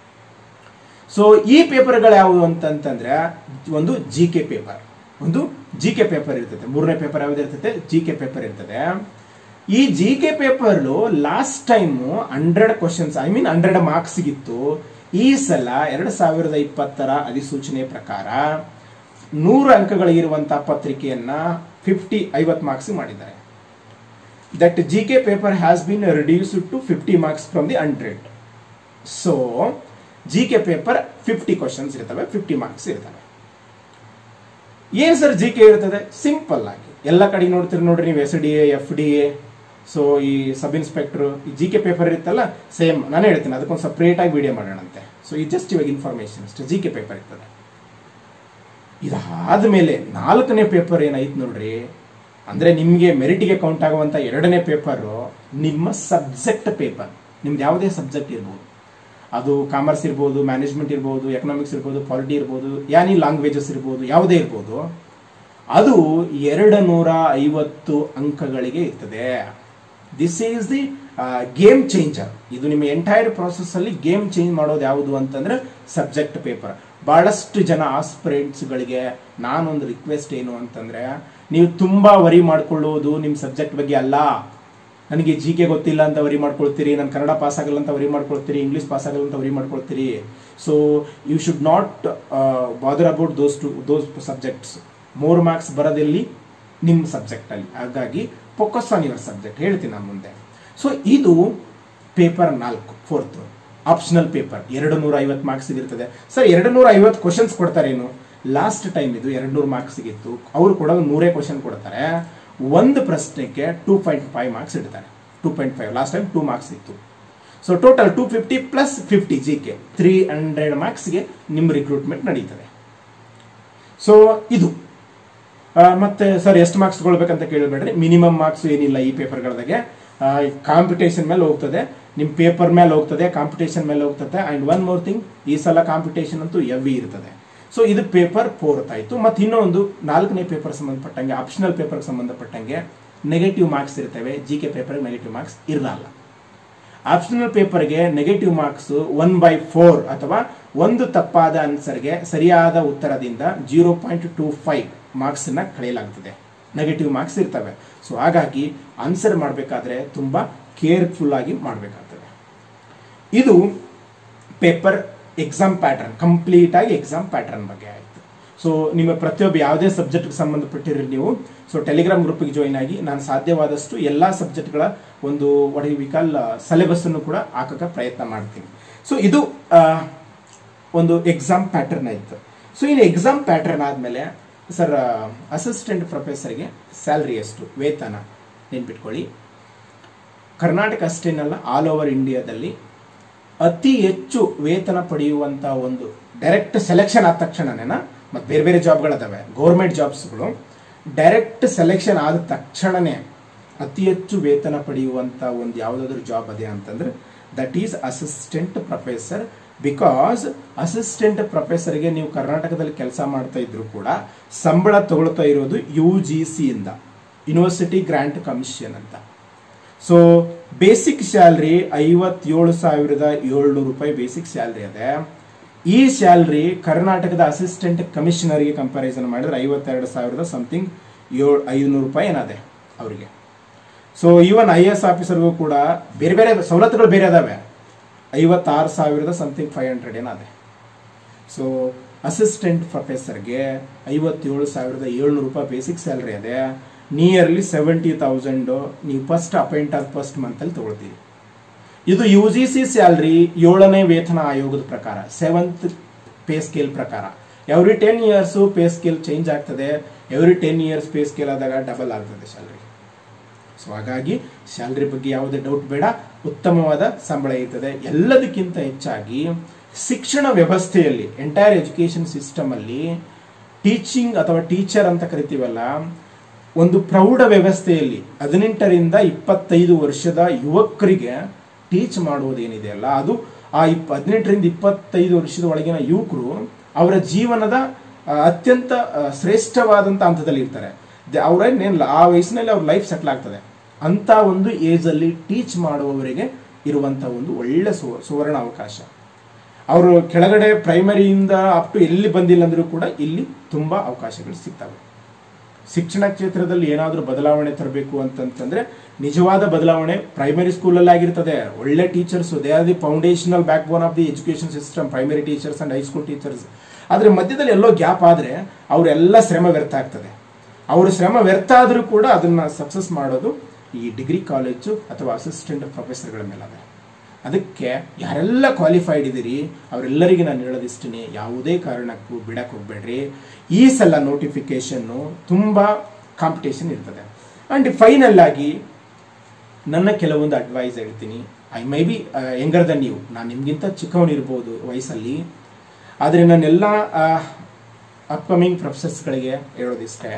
ಸೊ ಈ ಪೇಪರ್ಗಳು ಯಾವುವು ಅಂತಂತಂದ್ರೆ ಒಂದು ಜಿ ಕೆ ಪೇಪರ್, ಒಂದು ಜಿ ಕೆ ಪೇಪರ್ ಇರ್ತದೆ. ಮೂರನೇ ಪೇಪರ್ ಯಾವ್ದು ಇರ್ತದೆ? ಜಿ ಕೆ ಪೇಪರ್ ಇರ್ತದೆ. ಈ G K paper last time hundred questions I mean hundred marks ಇತ್ತು. ಈ ಸಲ ಎರಡ್ ಸಾವಿರದ ಇಪ್ಪತ್ತರ ಅಧಿಸೂಚನೆ ಪ್ರಕಾರ ನೂರು ಅಂಕಗಳಿರುವಂತಹ ಪತ್ರಿಕೆಯನ್ನ ಫಿಫ್ಟಿ ಐವತ್ತು ಮಾರ್ಕ್ಸ್ ಮಾಡಿದ್ದಾರೆ. That G K paper has been reduced to fifty marks from the hundred. So G K paper fifty questions ಇರ್ತವೆ, ಫಿಫ್ಟಿ ಮಾರ್ಕ್ಸ್ ಇರ್ತವೆ. ಏನ್ ಸರ್ ಜಿ ಕೆ ಇರ್ತದೆ? ಸಿಂಪಲ್ ಆಗಿ ಎಲ್ಲ ಕಡೆ ನೋಡ್ತೀರಿ ನೋಡ್ರಿ ನೀವು, S D A, F D A, so ಈ ಸಬ್ ಇನ್ಸ್ಪೆಕ್ಟರ್, ಈ ಜಿ ಕೆ ಪೇಪರ್ ಇರುತ್ತಲ್ಲ, ಸೇಮ್ ನಾನು ಹೇಳ್ತೀನಿ, ಅದಕ್ಕೊಂದು ಸಪ್ರೇಟ್ ಆಗಿ ವಿಡಿಯೋ ಮಾಡೋಣಂತೆ. ಸೊ ಈ ಜಸ್ಟ್ ಇವಾಗ ಇನ್ಫಾರ್ಮೇಶನ್ ಅಷ್ಟೇ. ಜಿ ಕೆ ಪೇಪರ್ ಇರ್ತದೆ. ಇದಾದ್ಮೇಲೆ ನಾಲ್ಕನೇ ಪೇಪರ್ ಏನಾಯ್ತು ನೋಡ್ರಿ, ಅಂದ್ರೆ ನಿಮ್ಗೆ ಮೆರಿಟ್ಗೆ ಕೌಂಟ್ ಆಗುವಂತ ಎರಡನೇ ಪೇಪರ್ ನಿಮ್ಮ ಸಬ್ಜೆಕ್ಟ್ ಪೇಪರ್. ನಿಮ್ದು ಯಾವುದೇ ಸಬ್ಜೆಕ್ಟ್ ಇರ್ಬೋದು, ಅದು ಕಾಮರ್ಸ್ ಇರ್ಬೋದು, ಮ್ಯಾನೇಜ್ಮೆಂಟ್ ಇರ್ಬೋದು, ಎಕನಾಮಿಕ್ಸ್ ಇರ್ಬೋದು, ಪಾಲಿಟಿ ಇರ್ಬೋದು, ಯಾನಿ ಲ್ಯಾಂಗ್ವೇಜಸ್ ಇರ್ಬೋದು, ಯಾವುದೇ ಇರ್ಬೋದು, ಅದು ಎರಡು ನೂರ ಐವತ್ತು ಅಂಕಗಳಿಗೆ ಇರ್ತದೆ. This is the game changer. ಇದು ನಿಮ್ಮ ಎಂಟೈರ್ ಪ್ರಾಸೆಸ್ ಅಲ್ಲಿ ಗೇಮ್ ಚೇಂಜ್ ಮಾಡೋದು ಯಾವುದು ಅಂತಂದ್ರೆ ಸಬ್ಜೆಕ್ಟ್ ಪೇಪರ್. ಬಹಳಷ್ಟು ಜನ ಆಸ್ಪಿರೆಂಟ್ಸ್ ಗಳಿಗೆ ನಾನೊಂದು ರಿಕ್ವೆಸ್ಟ್ ಏನು ಅಂತಂದ್ರೆ, ನೀವು ತುಂಬಾ ವರಿ ಮಾಡ್ಕೊಳ್ಳೋದು ನಿಮ್ ಸಬ್ಜೆಕ್ಟ್ ಬಗ್ಗೆ ಅಲ್ಲ. ನನಗೆ ಜಿ ಕೆ ಗೊತ್ತಿಲ್ಲ ಅಂತ ವರಿ ಮಾಡ್ಕೊಳ್ತೀರಿ, ನಾನು ಕನ್ನಡ ಪಾಸ್ ಆಗಲ್ಲ ಅಂತ ವರಿ ಮಾಡ್ಕೊಳ್ತೀರಿ, ಇಂಗ್ಲಿಷ್ ಪಾಸ್ ಆಗಲ್ಲ ಅಂತ ವರಿ ಮಾಡ್ಕೊಳ್ತೀರಿ. So you should not bother about those two those subjects. ಮೂರು ಮಾರ್ಕ್ಸ್ ಬರೋದಲ್ಲಿ ನಿಮ್ಮ ಸಬ್ಜೆಕ್ಟ್ ಅಲ್ಲಿ. ಹಾಗಾಗಿ ಫೋಕಸ್ ಆನ್ ಯುವರ್ ಸಬ್ಜೆಕ್ಟ್ ಹೇಳ್ತೀನಿ ನಾನು ಮುಂದೆ. ಸೊ ಇದು ಪೇಪರ್ ನಾಲ್ಕು, ಫೋರ್ತ್ ಆಪ್ಷನಲ್ ಪೇಪರ್. ಎರಡು ನೂರ ಐವತ್ತು ಮಾರ್ಕ್ಸ್ ಇರ್ತದೆ. ಸರ್ ಎರಡು ನೂರ ಐವತ್ತು ಕ್ವಶನ್ಸ್ ಕೊಡ್ತಾರೇನು? ಲಾಸ್ಟ್ ಟೈಮ್ ಇದು ಎರಡು ನೂರು ಮಾರ್ಕ್ಸ್ ಇತ್ತು, ಅವ್ರು ಕೊಡೋದು ನೂರೇ ಕ್ವಶನ್ ಕೊಡ್ತಾರೆ. ಒಂದು ಪ್ರಶ್ನೆಗೆ ಟೂ ಪಾಯಿಂಟ್ ಫೈವ್ ಮಾರ್ಕ್ಸ್ ಇಡ್ತಾರೆ. Two point five last time two marks ಇತ್ತು. So total two fifty plus fifty G K three hundred ಮಾರ್ಕ್ಸ್ಗೆ ನಿಮ್ಮ ರಿಕ್ರೂಟ್ಮೆಂಟ್ ನಡೀತದೆ. ಸೊ ಇದು ಮತ್ತೆ ಸರ್ ಎಷ್ಟು ಮಾರ್ಕ್ಸ್ ತಗೊಳ್ಬೇಕಂತ ಕೇಳಬೇಡ್ರಿ. ಮಿನಿಮಮ್ ಮಾರ್ಕ್ಸ್ ಏನಿಲ್ಲ ಈ ಪೇಪರ್ಗಳದಾಗೆ. ಕಾಂಪಿಟೇಷನ್ ಮೇಲೆ ಹೋಗ್ತದೆ, ನಿಮ್ ಪೇಪರ್ ಮೇಲೆ ಹೋಗ್ತದೆ, ಕಾಂಪಿಟೇಷನ್ ಮೇಲೆ ಹೋಗ್ತದೆ. ಅಂಡ್ ಒನ್ ಮೋರ್ ಥಿಂಗ್, ಈ ಸಲ ಕಾಂಪಿಟೇಷನ್ ಅಂತೂ ಹೆವಿ ಇರ್ತದೆ. ಸೊ ಇದು ಪೇಪರ್ ಫೋರ್ತ್ ಆಯ್ತು. ಮತ್ತೆ ಇನ್ನೊಂದು ನಾಲ್ಕನೇ ಪೇಪರ್ ಸಂಬಂಧಪಟ್ಟಂಗೆ, ಆಪ್ಷನಲ್ ಪೇಪರ್ ಸಂಬಂಧಪಟ್ಟಂಗೆ ನೆಗೆಟಿವ್ ಮಾರ್ಕ್ಸ್ ಇರ್ತವೆ. G K paper negative marks ಇರಲ್ಲ. ಆಪ್ಷನಲ್ ಪೇಪರ್ಗೆ negative marks one by four ಅಥವಾ ಒಂದು ತಪ್ಪಾದ ಆನ್ಸರ್ಗೆ ಸರಿಯಾದ ಉತ್ತರದಿಂದ zero point two five marks ನ ಕಳೆಯಲಾಗುತ್ತದೆ. ನೆಗೆಟಿವ್ ಮಾರ್ಕ್ಸ್ ಇರ್ತವೆ. ಸೊ ಹಾಗಾಗಿ ಆನ್ಸರ್ ಮಾಡಬೇಕಾದ್ರೆ ತುಂಬಾ ಕೇರ್ಫುಲ್ ಆಗಿ ಮಾಡಬೇಕಾಗ್ತದೆ. ಇದು ಪೇಪರ್ ಎಕ್ಸಾಮ್ ಪ್ಯಾಟರ್ನ್, ಕಂಪ್ಲೀಟ್ ಆಗಿ ಎಕ್ಸಾಮ್ ಪ್ಯಾಟರ್ನ್ ಬಗ್ಗೆ ಆಯ್ತು. ಸೊ ನಿಮ್ಮ ಪ್ರತಿಯೊಬ್ಬ ಯಾವುದೇ ಸಬ್ಜೆಕ್ಟ್ಗೆ ಸಂಬಂಧಪಟ್ಟಿರಿ ನೀವು, ಸೊ ಟೆಲಿಗ್ರಾಮ್ ಗ್ರೂಪ್ಗೆ ಜಾಯಿನ್ ಆಗಿ ನಾನು ಸಾಧ್ಯವಾದಷ್ಟು ಎಲ್ಲಾ ಸಬ್ಜೆಕ್ಟ್ಗಳ ಒಂದು ವಾಟ್ ವಿ ಕಾಲ್ ಸಿಲೆಬಸ್ ಅನ್ನು ಕೂಡ ಹಾಕಕ್ಕೆ ಪ್ರಯತ್ನ ಮಾಡ್ತೀನಿ. ಸೊ ಇದು ಒಂದು ಎಕ್ಸಾಮ್ ಪ್ಯಾಟರ್ನ್ ಆಯ್ತು. ಸೊ ಇನ್ನು ಎಕ್ಸಾಮ್ ಪ್ಯಾಟರ್ನ್ ಆದ್ಮೇಲೆ ಸರ್ ಅಸಿಸ್ಟೆಂಟ್ ಪ್ರೊಫೆಸರ್ಗೆ ಸ್ಯಾಲ್ರಿ ಎಷ್ಟು, ವೇತನ ನೆನ್ಪಿಟ್ಕೊಳ್ಳಿ. ಕರ್ನಾಟಕ ಅಷ್ಟೇನಲ್ಲ, ಆಲ್ ಓವರ್ ಇಂಡಿಯಾದಲ್ಲಿ ಅತಿ ಹೆಚ್ಚು ವೇತನ ಪಡೆಯುವಂತ ಒಂದು ಡೈರೆಕ್ಟ್ ಸೆಲೆಕ್ಷನ್ ಆದ ತಕ್ಷಣನೇ, ಮತ್ತೆ ಬೇರೆ ಬೇರೆ ಜಾಬ್ಗಳಿದಾವೆ ಗೌರ್ಮೆಂಟ್ ಜಾಬ್ಸ್ಗಳು, ಡೈರೆಕ್ಟ್ ಸೆಲೆಕ್ಷನ್ ಆದ ತಕ್ಷಣನೇ ಅತಿ ಹೆಚ್ಚು ವೇತನ ಪಡೆಯುವಂತ ಒಂದು ಯಾವುದಾದ್ರೂ ಜಾಬ್ ಅದೇ ಅಂತಂದ್ರೆ that is assistant professor. Because assistant ಪ್ರೊಫೆಸರ್ಗೆ ನೀವು ಕರ್ನಾಟಕದಲ್ಲಿ ಕೆಲಸ ಮಾಡ್ತಾ ಇದ್ರು ಕೂಡ ಸಂಬಳ ತಗೊಳ್ತಾ ಇರೋದು ಯು ಜಿ ಸಿ ಇಂದ, ಯೂನಿವರ್ಸಿಟಿ ಗ್ರಾಂಟ್ ಕಮಿಷನ್ ಅಂತ. ಸೊ ಬೇಸಿಕ್ ಸ್ಯಾಲ್ರಿ ಐವತ್ತೇಳು ಸಾವಿರದ ಏಳ್ನೂರು ರೂಪಾಯಿ ಬೇಸಿಕ್ ಸ್ಯಾಲ್ರಿ ಅದೇ. ಈ ಸ್ಯಾಲ್ರಿ ಕರ್ನಾಟಕದ ಅಸಿಸ್ಟೆಂಟ್ ಕಮಿಷನರ್ಗೆ ಕಂಪ್ಯಾರಿಸನ್ ಮಾಡಿದ್ರೆ ಐವತ್ತೆರಡು ಸಾವಿರದ ಸಮಥಿಂಗ್ ಏಳು ಐನೂರು ರೂಪಾಯಿ ಏನಾದೆ ಅವರಿಗೆ. ಸೊ ಈವನ್ ಐ ಎಸ್ ಆಫೀಸರ್ಗೂ ಕೂಡ ಬೇರೆ ಬೇರೆ ಸವಲತ್ತುಗಳು ಬೇರೆ ಅದಾವೆ. ಐವತ್ತಾರು ಸಾವಿರದ ಸಮಥಿಂಗ್ ಫೈವ್ ಹಂಡ್ರೆಡ್ ಏನಾದೆ. ಸೊ ಅಸಿಸ್ಟೆಂಟ್ ಪ್ರೊಫೆಸರ್ಗೆ ಐವತ್ತೇಳು ಸಾವಿರದ ಏಳ್ನೂರು ರೂಪಾಯಿ ಬೇಸಿಕ್ ಸ್ಯಾಲ್ರಿ ಅದೇ. ನಿಯರ್ಲಿ ಸೆವೆಂಟಿ ತೌಸಂಡ್ ನೀವು ಫಸ್ಟ್ ಅಪಾಯಿಂಟ್ ಆದ ಫಸ್ಟ್ ಮಂತ್ ಅಲ್ಲಿ ತಗೊಳ್ತೀವಿ. ಇದು ಯು ಜಿ ಸಿ ಸ್ಯಾಲ್ರಿ ಏಳನೇ ವೇತನ ಆಯೋಗದ ಪ್ರಕಾರ, ಸೆವೆಂತ್ ಪೇ ಸ್ಕೇಲ್ ಪ್ರಕಾರ. Every ten years pay scale change ಆಗ್ತದೆ. Every ten years pay scale ಆದಾಗ ಡಬಲ್ ಆಗ್ತದೆ ಸ್ಯಾಲ್ರಿ. ಸೊ ಹಾಗಾಗಿ ಸ್ಯಾಲ್ರಿ ಬಗ್ಗೆ ಯಾವುದೇ ಡೌಟ್ ಬೇಡ, ಉತ್ತಮವಾದ ಸಂಬಳ ಇರ್ತದೆ. ಎಲ್ಲದಕ್ಕಿಂತ ಹೆಚ್ಚಾಗಿ ಶಿಕ್ಷಣ ವ್ಯವಸ್ಥೆಯಲ್ಲಿ, ಎಂಟೈರ್ ಎಜುಕೇಶನ್ ಸಿಸ್ಟಮ್ ಅಲ್ಲಿ ಟೀಚಿಂಗ್ ಅಥವಾ ಟೀಚರ್ ಅಂತ ಕರಿತೀವಲ್ಲ, ಒಂದು ಪ್ರೌಢ ವ್ಯವಸ್ಥೆಯಲ್ಲಿ ಹದಿನೆಂಟರಿಂದ ಇಪ್ಪತ್ತೈದು ವರ್ಷದ ಯುವಕರಿಗೆ ಟೀಚ್ ಮಾಡುವುದೇನಿದೆ ಅಲ್ಲ, ಅದು ಆ ಇಪ್ ಹದಿನೆಂಟರಿಂದ ಇಪ್ಪತ್ತೈದು ವರ್ಷದ ಒಳಗಿನ ಯುವಕರು ಅವರ ಜೀವನದ ಅತ್ಯಂತ ಶ್ರೇಷ್ಠವಾದಂಥ ಹಂತದಲ್ಲಿ ಇರ್ತಾರೆ. ಅವರೇನಿಲ್ಲ ಆ ವಯಸ್ಸಿನಲ್ಲಿ ಅವ್ರ ಲೈಫ್ ಸೆಟ್ಲ್ ಆಗ್ತದೆ. ಅಂತ ಒಂದು ಏಜ್ ಅಲ್ಲಿ ಟೀಚ್ ಮಾಡುವವರಿಗೆ ಇರುವಂತಹ ಒಂದು ಒಳ್ಳೆ ಸುವರ್ಣ ಅವಕಾಶ. ಅವರು ಕೆಳಗಡೆ ಪ್ರೈಮರಿಯಿಂದ ಅಪ್ ಟು ಎಲ್ಲಿ ಬಂದಿಲ್ಲ ಅಂದ್ರೂ ಕೂಡ ಇಲ್ಲಿ ತುಂಬಾ ಅವಕಾಶಗಳು ಸಿಗ್ತವೆ. ಶಿಕ್ಷಣ ಕ್ಷೇತ್ರದಲ್ಲಿ ಏನಾದರೂ ಬದಲಾವಣೆ ತರಬೇಕು ಅಂತಂತಂದ್ರೆ ನಿಜವಾದ ಬದಲಾವಣೆ ಪ್ರೈಮರಿ ಸ್ಕೂಲಲ್ಲಿ ಆಗಿರ್ತದೆ. ಒಳ್ಳೆ teachers, they are the foundational backbone of the education system, primary teachers and high school teachers. ಆದ್ರೆ ಮಧ್ಯದಲ್ಲಿ ಎಲ್ಲೋ ಗ್ಯಾಪ್ ಆದ್ರೆ ಅವರೆಲ್ಲ ಶ್ರಮ ವ್ಯರ್ಥ ಆಗ್ತದೆ. ಅವ್ರ ಶ್ರಮ ವ್ಯರ್ಥ ಆದ್ರೂ ಕೂಡ ಅದನ್ನ ಸಕ್ಸಸ್ ಮಾಡೋದು ಈ ಡಿಗ್ರಿ ಕಾಲೇಜು ಅಥವಾ ಅಸಿಸ್ಟೆಂಟ್ ಪ್ರೊಫೆಸರ್ಗಳ ಮೇಲದೆ. ಅದಕ್ಕೆ ಯಾರೆಲ್ಲ ಕ್ವಾಲಿಫೈಡ್ ಇದ್ದೀರಿ ಅವರೆಲ್ಲರಿಗೆ ನಾನು ಹೇಳೋದಿಷ್ಟೇ, ಯಾವುದೇ ಕಾರಣಕ್ಕೂ ಬಿಡಕ್ಕೆ ಹೋಗ್ಬೇಡ್ರಿ. ಈ ಸಲ ನೋಟಿಫಿಕೇಶನ್ನು ತುಂಬಾ ಕಾಂಪಿಟೇಷನ್ ಇರ್ತದೆ. ಅಂಡ್ ಫೈನಲ್ ಆಗಿ ನನ್ನ ಕೆಲವೊಂದು ಅಡ್ವೈಸ್ ಹೇಳ್ತೀನಿ. I may be younger than ನೀವು, ನಾನು ನಿಮ್ಗಿಂತ ಚಿಕ್ಕವನಿರ್ಬೋದು ವಯಸ್ಸಲ್ಲಿ, ಆದರೆ ನನ್ನೆಲ್ಲ ಅಪ್ಕಮಿಂಗ್ ಪ್ರೊಫೆಸರ್ಸ್ಗಳಿಗೆ ಹೇಳೋದಿಷ್ಟೇ,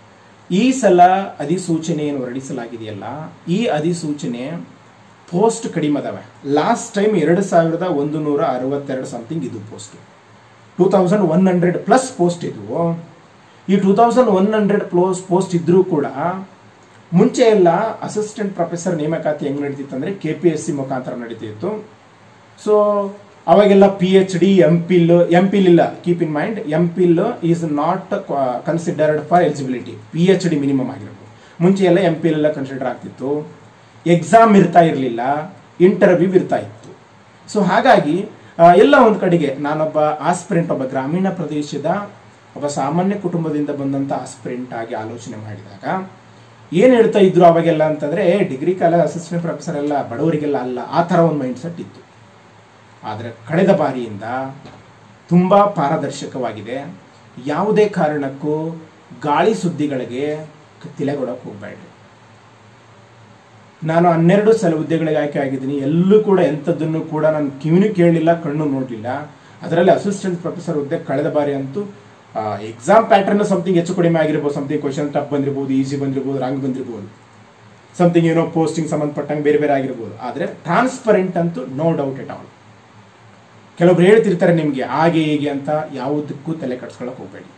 ಈ ಸಲ ಅಧಿಸೂಚನೆಯನ್ನು ಹೊರಡಿಸಲಾಗಿದೆಯಲ್ಲ, ಈ ಅಧಿಸೂಚನೆ ಪೋಸ್ಟ್ ಕಡಿಮೆ ಅದಾವೆ. ಲಾಸ್ಟ್ ಟೈಮ್ ಎರಡು ಸಾವಿರದ ಒಂದು ನೂರ ಅರವತ್ತೆರಡು ಸಮಥಿಂಗ್ ಇದು post, two thousand one hundred plus post ಇದ್ವು. ಈ two thousand one hundred plus post ಇದ್ರೂ ಕೂಡ ಮುಂಚೆ ಎಲ್ಲ ಅಸಿಸ್ಟೆಂಟ್ ಪ್ರೊಫೆಸರ್ ನೇಮಕಾತಿ ಹೆಂಗ್ ನಡೀತಿತ್ತು ಅಂದ್ರೆ ಕೆ ಪಿ ಎಸ್ ಸಿ ಮುಖಾಂತರ ನಡೀತಿತ್ತು. ಸೊ ಅವಾಗೆಲ್ಲ P H D M phil M phil ಇಲ್ಲ, keep in mind, M phil is not considered for eligibility. P H D minimum ಆಗಿರ್ಬೋದು. ಮುಂಚೆ ಎಲ್ಲ ಎಂ ಪಿಲ್ ಎಲ್ಲ ಕನ್ಸಿಡರ್ ಆಗ್ತಿತ್ತು. ಎಕ್ಸಾಮ್ ಇರ್ತಾ ಇರಲಿಲ್ಲ, ಇಂಟರ್ವ್ಯೂ ಇರ್ತಾ ಇತ್ತು. ಸೊ ಹಾಗಾಗಿ ಎಲ್ಲ ಒಂದು ಕಡೆಗೆ ನಾನೊಬ್ಬ ಆಸ್ಪಿರೆಂಟ್, ಒಬ್ಬ ಗ್ರಾಮೀಣ ಪ್ರದೇಶದ ಒಬ್ಬ ಸಾಮಾನ್ಯ ಕುಟುಂಬದಿಂದ ಬಂದಂತ ಆಸ್ಪಿರೆಂಟ್ ಆಗಿ ಆಲೋಚನೆ ಮಾಡಿದಾಗ ಏನ್ ಹೇಳ್ತಾ ಇದ್ರು ಅವಾಗೆಲ್ಲ ಅಂತಂದ್ರೆ, ಡಿಗ್ರಿ ಕಾಲೇಜ್ ಅಸಿಸ್ಟೆಂಟ್ ಪ್ರೊಫೆಸರ್ ಎಲ್ಲ ಬಡವರಿಗೆಲ್ಲ ಅಲ್ಲ, ಆ ತರ ಒಂದು ಮೈಂಡ್ ಸೆಟ್ ಇತ್ತು. ಆದರೆ ಕಳೆದ ಬಾರಿಯಿಂದ ತುಂಬಾ ಪಾರದರ್ಶಕವಾಗಿದೆ. ಯಾವುದೇ ಕಾರಣಕ್ಕೂ ಗಾಳಿ ಸುದ್ದಿಗಳಿಗೆ ತಿಲೆಗೊಡಕ್ಕೆ ಹೋಗ್ಬೇಡ್ರಿ. ನಾನು ಹನ್ನೆರಡು ಸಲ ಹುದ್ದೆಗಳಿಗೆ ಆಯ್ಕೆ ಆಗಿದ್ದೀನಿ. ಎಲ್ಲೂ ಕೂಡ ಎಂಥದ್ದನ್ನು ಕೂಡ ನಾನು ಕಿವಿನೂ ಕೇಳಲಿಲ್ಲ, ಕಣ್ಣು ನೋಡಲಿಲ್ಲ. ಅದರಲ್ಲಿ ಅಸಿಸ್ಟೆಂಟ್ ಪ್ರೊಫೆಸರ್ ಹುದ್ದೆ ಕಳೆದ ಬಾರಿ ಅಂತೂ ಎಕ್ಸಾಮ್ ಪ್ಯಾಟರ್ನ್ ಸಮಥಿಂಗ್ ಹೆಚ್ಚು ಕಡಿಮೆ ಆಗಿರ್ಬೋದು, ಸಮಥಿಂಗ್ ಕ್ವಶನ್ ಟಫ್ ಬಂದಿರ್ಬೋದು, ಈಸಿ ಬಂದಿರ್ಬೋದು, ರಾಂಗ್ ಬಂದಿರ್ಬೋದು, ಸಮಥಿಂಗ್ ಏನೋ ಪೋಸ್ಟಿಂಗ್ ಸಂಬಂಧಪಟ್ಟಂಗೆ ಬೇರೆ ಬೇರೆ ಆಗಿರ್ಬೋದು. ಆದರೆ ಟ್ರಾನ್ಸ್ಪರೆಂಟ್ ಅಂತೂ ನೋ ಡೌಟ್ ಎಟ್ ಆಲ್. ಕೆಲವೊಬ್ರು ಹೇಳ್ತಿರ್ತಾರೆ ನಿಮಗೆ ಹಾಗೆ ಹೀಗೆ ಅಂತ, ಯಾವುದಕ್ಕೂ ತಲೆ ಕಟ್ಸ್ಕೊಳಕ್ ಹೋಗ್ಬೇಡಿ.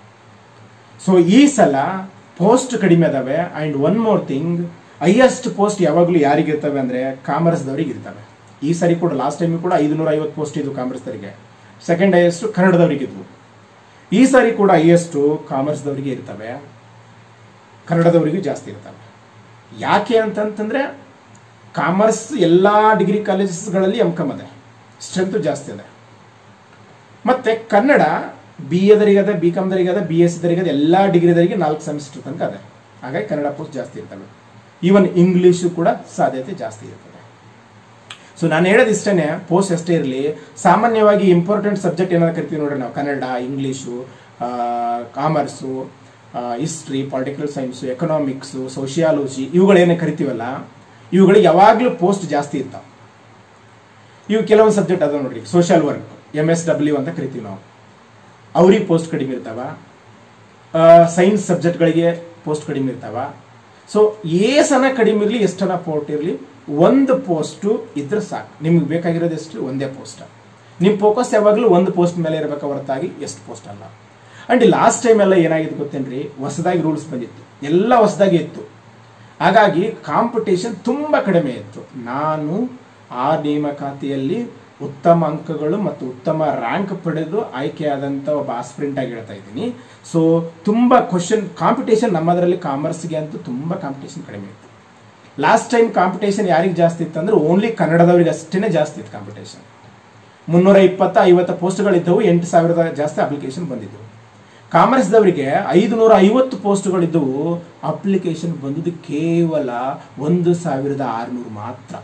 ಸೊ ಈ ಸಲ ಪೋಸ್ಟ್ ಕಡಿಮೆ ಅದಾವೆ. And one more thing, highest post ಯಾವಾಗಲೂ ಯಾರಿಗೆ ಇರ್ತವೆ ಅಂದ್ರೆ ಕಾಮರ್ಸ್ದವ್ರಿಗೆ ಇರ್ತವೆ. ಈ ಸರಿ ಕೂಡ ಲಾಸ್ಟ್ ಟೈಮ್ ಕೂಡ ಐದುನೂರ ಐವತ್ತು ಪೋಸ್ಟ್ ಇದ್ವು ಕಾಮರ್ಸ್ದವರಿಗೆ. ಸೆಕೆಂಡ್ ಹೈಯೆಸ್ಟ್ ಕನ್ನಡದವರಿಗೆ ಇದ್ವು. ಈ ಸಾರಿ ಕೂಡ ಹೈಯೆಸ್ಟ್ ಕಾಮರ್ಸ್ದವರಿಗೆ ಇರ್ತವೆ, ಕನ್ನಡದವರಿಗೂ ಜಾಸ್ತಿ ಇರ್ತವೆ. ಯಾಕೆ ಅಂತಂತಂದ್ರೆ ಕಾಮರ್ಸ್ ಎಲ್ಲಾ ಡಿಗ್ರಿ ಕಾಲೇಜಸ್ಗಳಲ್ಲಿ ಎಂ ಕಾಮ್ ಅದೆ, ಸ್ಟ್ರೆಂತ್ ಜಾಸ್ತಿ ಅದೆ. ಮತ್ತೆ ಕನ್ನಡ ಬಿ ಎದರಿಗದೆ, ಬಿ ಕಾಮ್ದರಿಗದೆ, ಬಿ ಎಸ್ ದರಿಗದೆ, ಎಲ್ಲಾ ಡಿಗ್ರಿದರಿಗೆ ನಾಲ್ಕು ಸೆಮಿಸ್ಟರ್ ತನಕ ಅದೆ. ಹಾಗಾಗಿ ಕನ್ನಡ ಪೋಸ್ಟ್ ಜಾಸ್ತಿ ಇರ್ತವೆ. ಈವನ್ ಇಂಗ್ಲಿಷು ಕೂಡ ಸಾಧ್ಯತೆ ಜಾಸ್ತಿ ಇರ್ತದೆ. ಸೊ ನಾನು ಹೇಳೋದು ಇಷ್ಟೇ, ಪೋಸ್ಟ್ ಎಷ್ಟೇ ಇರಲಿ, ಸಾಮಾನ್ಯವಾಗಿ ಇಂಪಾರ್ಟೆಂಟ್ ಸಬ್ಜೆಕ್ಟ್ ಏನಾದ್ರು ಕರಿತೀವಿ ನೋಡ್ರಿ ನಾವು, Kannada, English, commerce, history, political science, economics, sociology, ಇವುಗಳೇನೇ ಕರಿತೀವಲ್ಲ, ಇವುಗಳಿಗೆ ಯಾವಾಗಲೂ ಪೋಸ್ಟ್ ಜಾಸ್ತಿ ಇರ್ತಾವೆ. ಇವು ಕೆಲವೊಂದು ಸಬ್ಜೆಕ್ಟ್ ಅದ ನೋಡ್ರಿ, social work, M S W ಅಂತ ಕರಿತೀವಿ ನಾವು, ಅವ್ರಿಗೆ ಪೋಸ್ಟ್ ಕಡಿಮೆ ಇರ್ತಾವ. ಸೈನ್ಸ್ ಸಬ್ಜೆಕ್ಟ್ಗಳಿಗೆ ಪೋಸ್ಟ್ ಕಡಿಮೆ ಇರ್ತಾವ. ಸೊ ಏಸನ ಕಡಿಮೆ ಇರಲಿ, ಎಷ್ಟನ ಪೋಸ್ಟ್ ಇರಲಿ, ಒಂದು ಪೋಸ್ಟು ಇದ್ರೆ ಸಾಕು. ನಿಮ್ಗೆ ಬೇಕಾಗಿರೋದು ಎಷ್ಟು? ಒಂದೇ ಪೋಸ್ಟ್. ನಿಮ್ಮ ಫೋಕಸ್ ಯಾವಾಗಲೂ ಒಂದು ಪೋಸ್ಟ್ ಮೇಲೆ ಇರಬೇಕು ಹೊರತಾಗಿ ಎಷ್ಟು ಪೋಸ್ಟ್ ಅಲ್ಲ. ಅಂಡ್ ಲಾಸ್ಟ್ ಟೈಮ್ ಎಲ್ಲ ಏನಾಗಿತ್ತು ಗೊತ್ತೇನ್ರಿ, ಹೊಸದಾಗಿ ರೂಲ್ಸ್ ಬಂದಿತ್ತು, ಎಲ್ಲ ಹೊಸದಾಗಿ ಇತ್ತು. ಹಾಗಾಗಿ ಕಾಂಪಿಟೇಷನ್ ತುಂಬಾ ಕಡಿಮೆ ಇತ್ತು. ನಾನು ಆ ನೇಮಕಾತಿಯಲ್ಲಿ ಉತ್ತಮ ಅಂಕಗಳು ಮತ್ತು ಉತ್ತಮ ರ್ಯಾಂಕ್ ಪಡೆದು ಆಯ್ಕೆಯಾದಂಥ ಒಬ್ಬ ಆಸ್ಪಿರೆಂಟ್ ಆಗಿ ಹೇಳ್ತಾ ಇದ್ದೀನಿ. ಸೊ ತುಂಬಾ ಕ್ವಶನ್ ಕಾಂಪಿಟೇಷನ್ ನಮ್ಮದರಲ್ಲಿ ಕಾಮರ್ಸ್ಗೆ ಅಂತೂ ತುಂಬಾ ಕಾಂಪಿಟೇಷನ್ ಕಡಿಮೆ ಇತ್ತು. ಲಾಸ್ಟ್ ಟೈಮ್ ಕಾಂಪಿಟೇಷನ್ ಯಾರಿಗೆ ಜಾಸ್ತಿ ಇತ್ತು ಅಂದ್ರೆ ಓನ್ಲಿ ಕನ್ನಡದವರಿಗೆ ಅಷ್ಟೇ ಜಾಸ್ತಿ ಇತ್ತು ಕಾಂಪಿಟೇಷನ್. ಮುನ್ನೂರ ಇಪ್ಪತ್ತ ಐವತ್ತು ಪೋಸ್ಟ್ಗಳಿದ್ದವು, ಎಂಟು ಸಾವಿರದ ಜಾಸ್ತಿ ಅಪ್ಲಿಕೇಶನ್ ಬಂದಿದ್ದವು. ಕಾಮರ್ಸ್ದವರಿಗೆ ಐದುನೂರ ಐವತ್ತು ಪೋಸ್ಟ್ಗಳಿದ್ದವು, ಅಪ್ಲಿಕೇಶನ್ ಬಂದಿದ್ದು ಕೇವಲ ಒಂದು ಸಾವಿರದ ಆರುನೂರು ಮಾತ್ರ.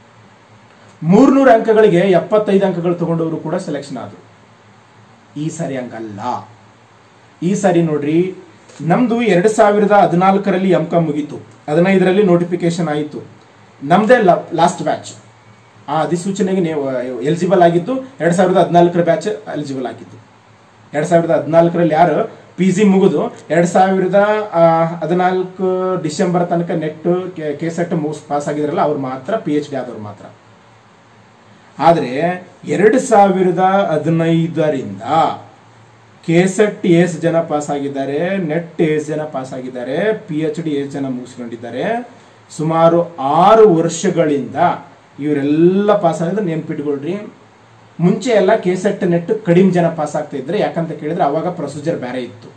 ಮೂರ್ನೂರು ಅಂಕಗಳಿಗೆ ಎಪ್ಪತ್ತೈದು ಅಂಕಗಳು ತಗೊಂಡವರು ಕೂಡ ಸೆಲೆಕ್ಷನ್ ಆದರು. ಈ ಸಾರಿ ಹಂಗಲ್ಲ. ಈ ಸಾರಿ ನೋಡ್ರಿ, ನಮ್ದು ಎರಡ್ ಸಾವಿರದ ಹದಿನಾಲ್ಕರಲ್ಲಿ ಎಂ ಕಾಮ್ ಮುಗೀತು, ಹದಿನೈದರಲ್ಲಿ ನೋಟಿಫಿಕೇಶನ್ ಆಯಿತು. ನಮ್ದೇ ಲಾಸ್ಟ್ ಬ್ಯಾಚ್ ಆ ಅಧಿಸೂಚನೆಗೆ ನೀವು ಎಲಿಜಿಬಲ್ ಆಗಿದ್ದು ಎರಡ್ ಸಾವಿರದ ಹದಿನಾಲ್ಕರ ಬ್ಯಾಚ್ ಎಲಿಜಿಬಲ್ ಆಗಿದ್ದು. ಎರಡ್ ಸಾವಿರದ ಹದಿನಾಲ್ಕರಲ್ಲಿ ಯಾರು ಪಿ ಜಿ ಮುಗಿದು ಎರಡ್ ಸಾವಿರದ ಹದಿನಾಲ್ಕು ಡಿಸೆಂಬರ್ ತನಕ ನೆಟ್ ಕೆ ಸೆಟ್ ಮುಗಿಸ್ ಪಾಸ್ ಆಗಿದ್ರಲ್ಲ ಅವ್ರು ಮಾತ್ರ ಪಿ ಎಚ್ ಡಿ ಆದವ್ರು ಮಾತ್ರ. ಆದರೆ ಎರಡು ಸಾವಿರದ ಹದಿನೈದರಿಂದ ಕೆಸೆಟ್ ಎಷ್ಟು ಜನ ಪಾಸ್ ಆಗಿದ್ದಾರೆ, ನೆಟ್ ಎಷ್ಟು ಜನ ಪಾಸ್ ಆಗಿದ್ದಾರೆ, ಪಿ ಎಚ್ ಡಿ ಎಷ್ಟು ಜನ ಮುಗಿಸ್ಕೊಂಡಿದ್ದಾರೆ, ಸುಮಾರು ಆರು ವರ್ಷಗಳಿಂದ ಇವರೆಲ್ಲ ಪಾಸ್ ಆಗಿದ್ರೆ ನೆನ್ಪಿಟ್ಕೊಳ್ರಿ. ಮುಂಚೆ ಎಲ್ಲ ಕೆಸೆಟ್ ನೆಟ್ ಕಡಿಮೆ ಜನ ಪಾಸ್ ಆಗ್ತಾ ಇದ್ರೆ, ಯಾಕಂತ ಕೇಳಿದ್ರೆ ಅವಾಗ ಪ್ರೊಸೀಜರ್ ಬೇರೆ ಇತ್ತು.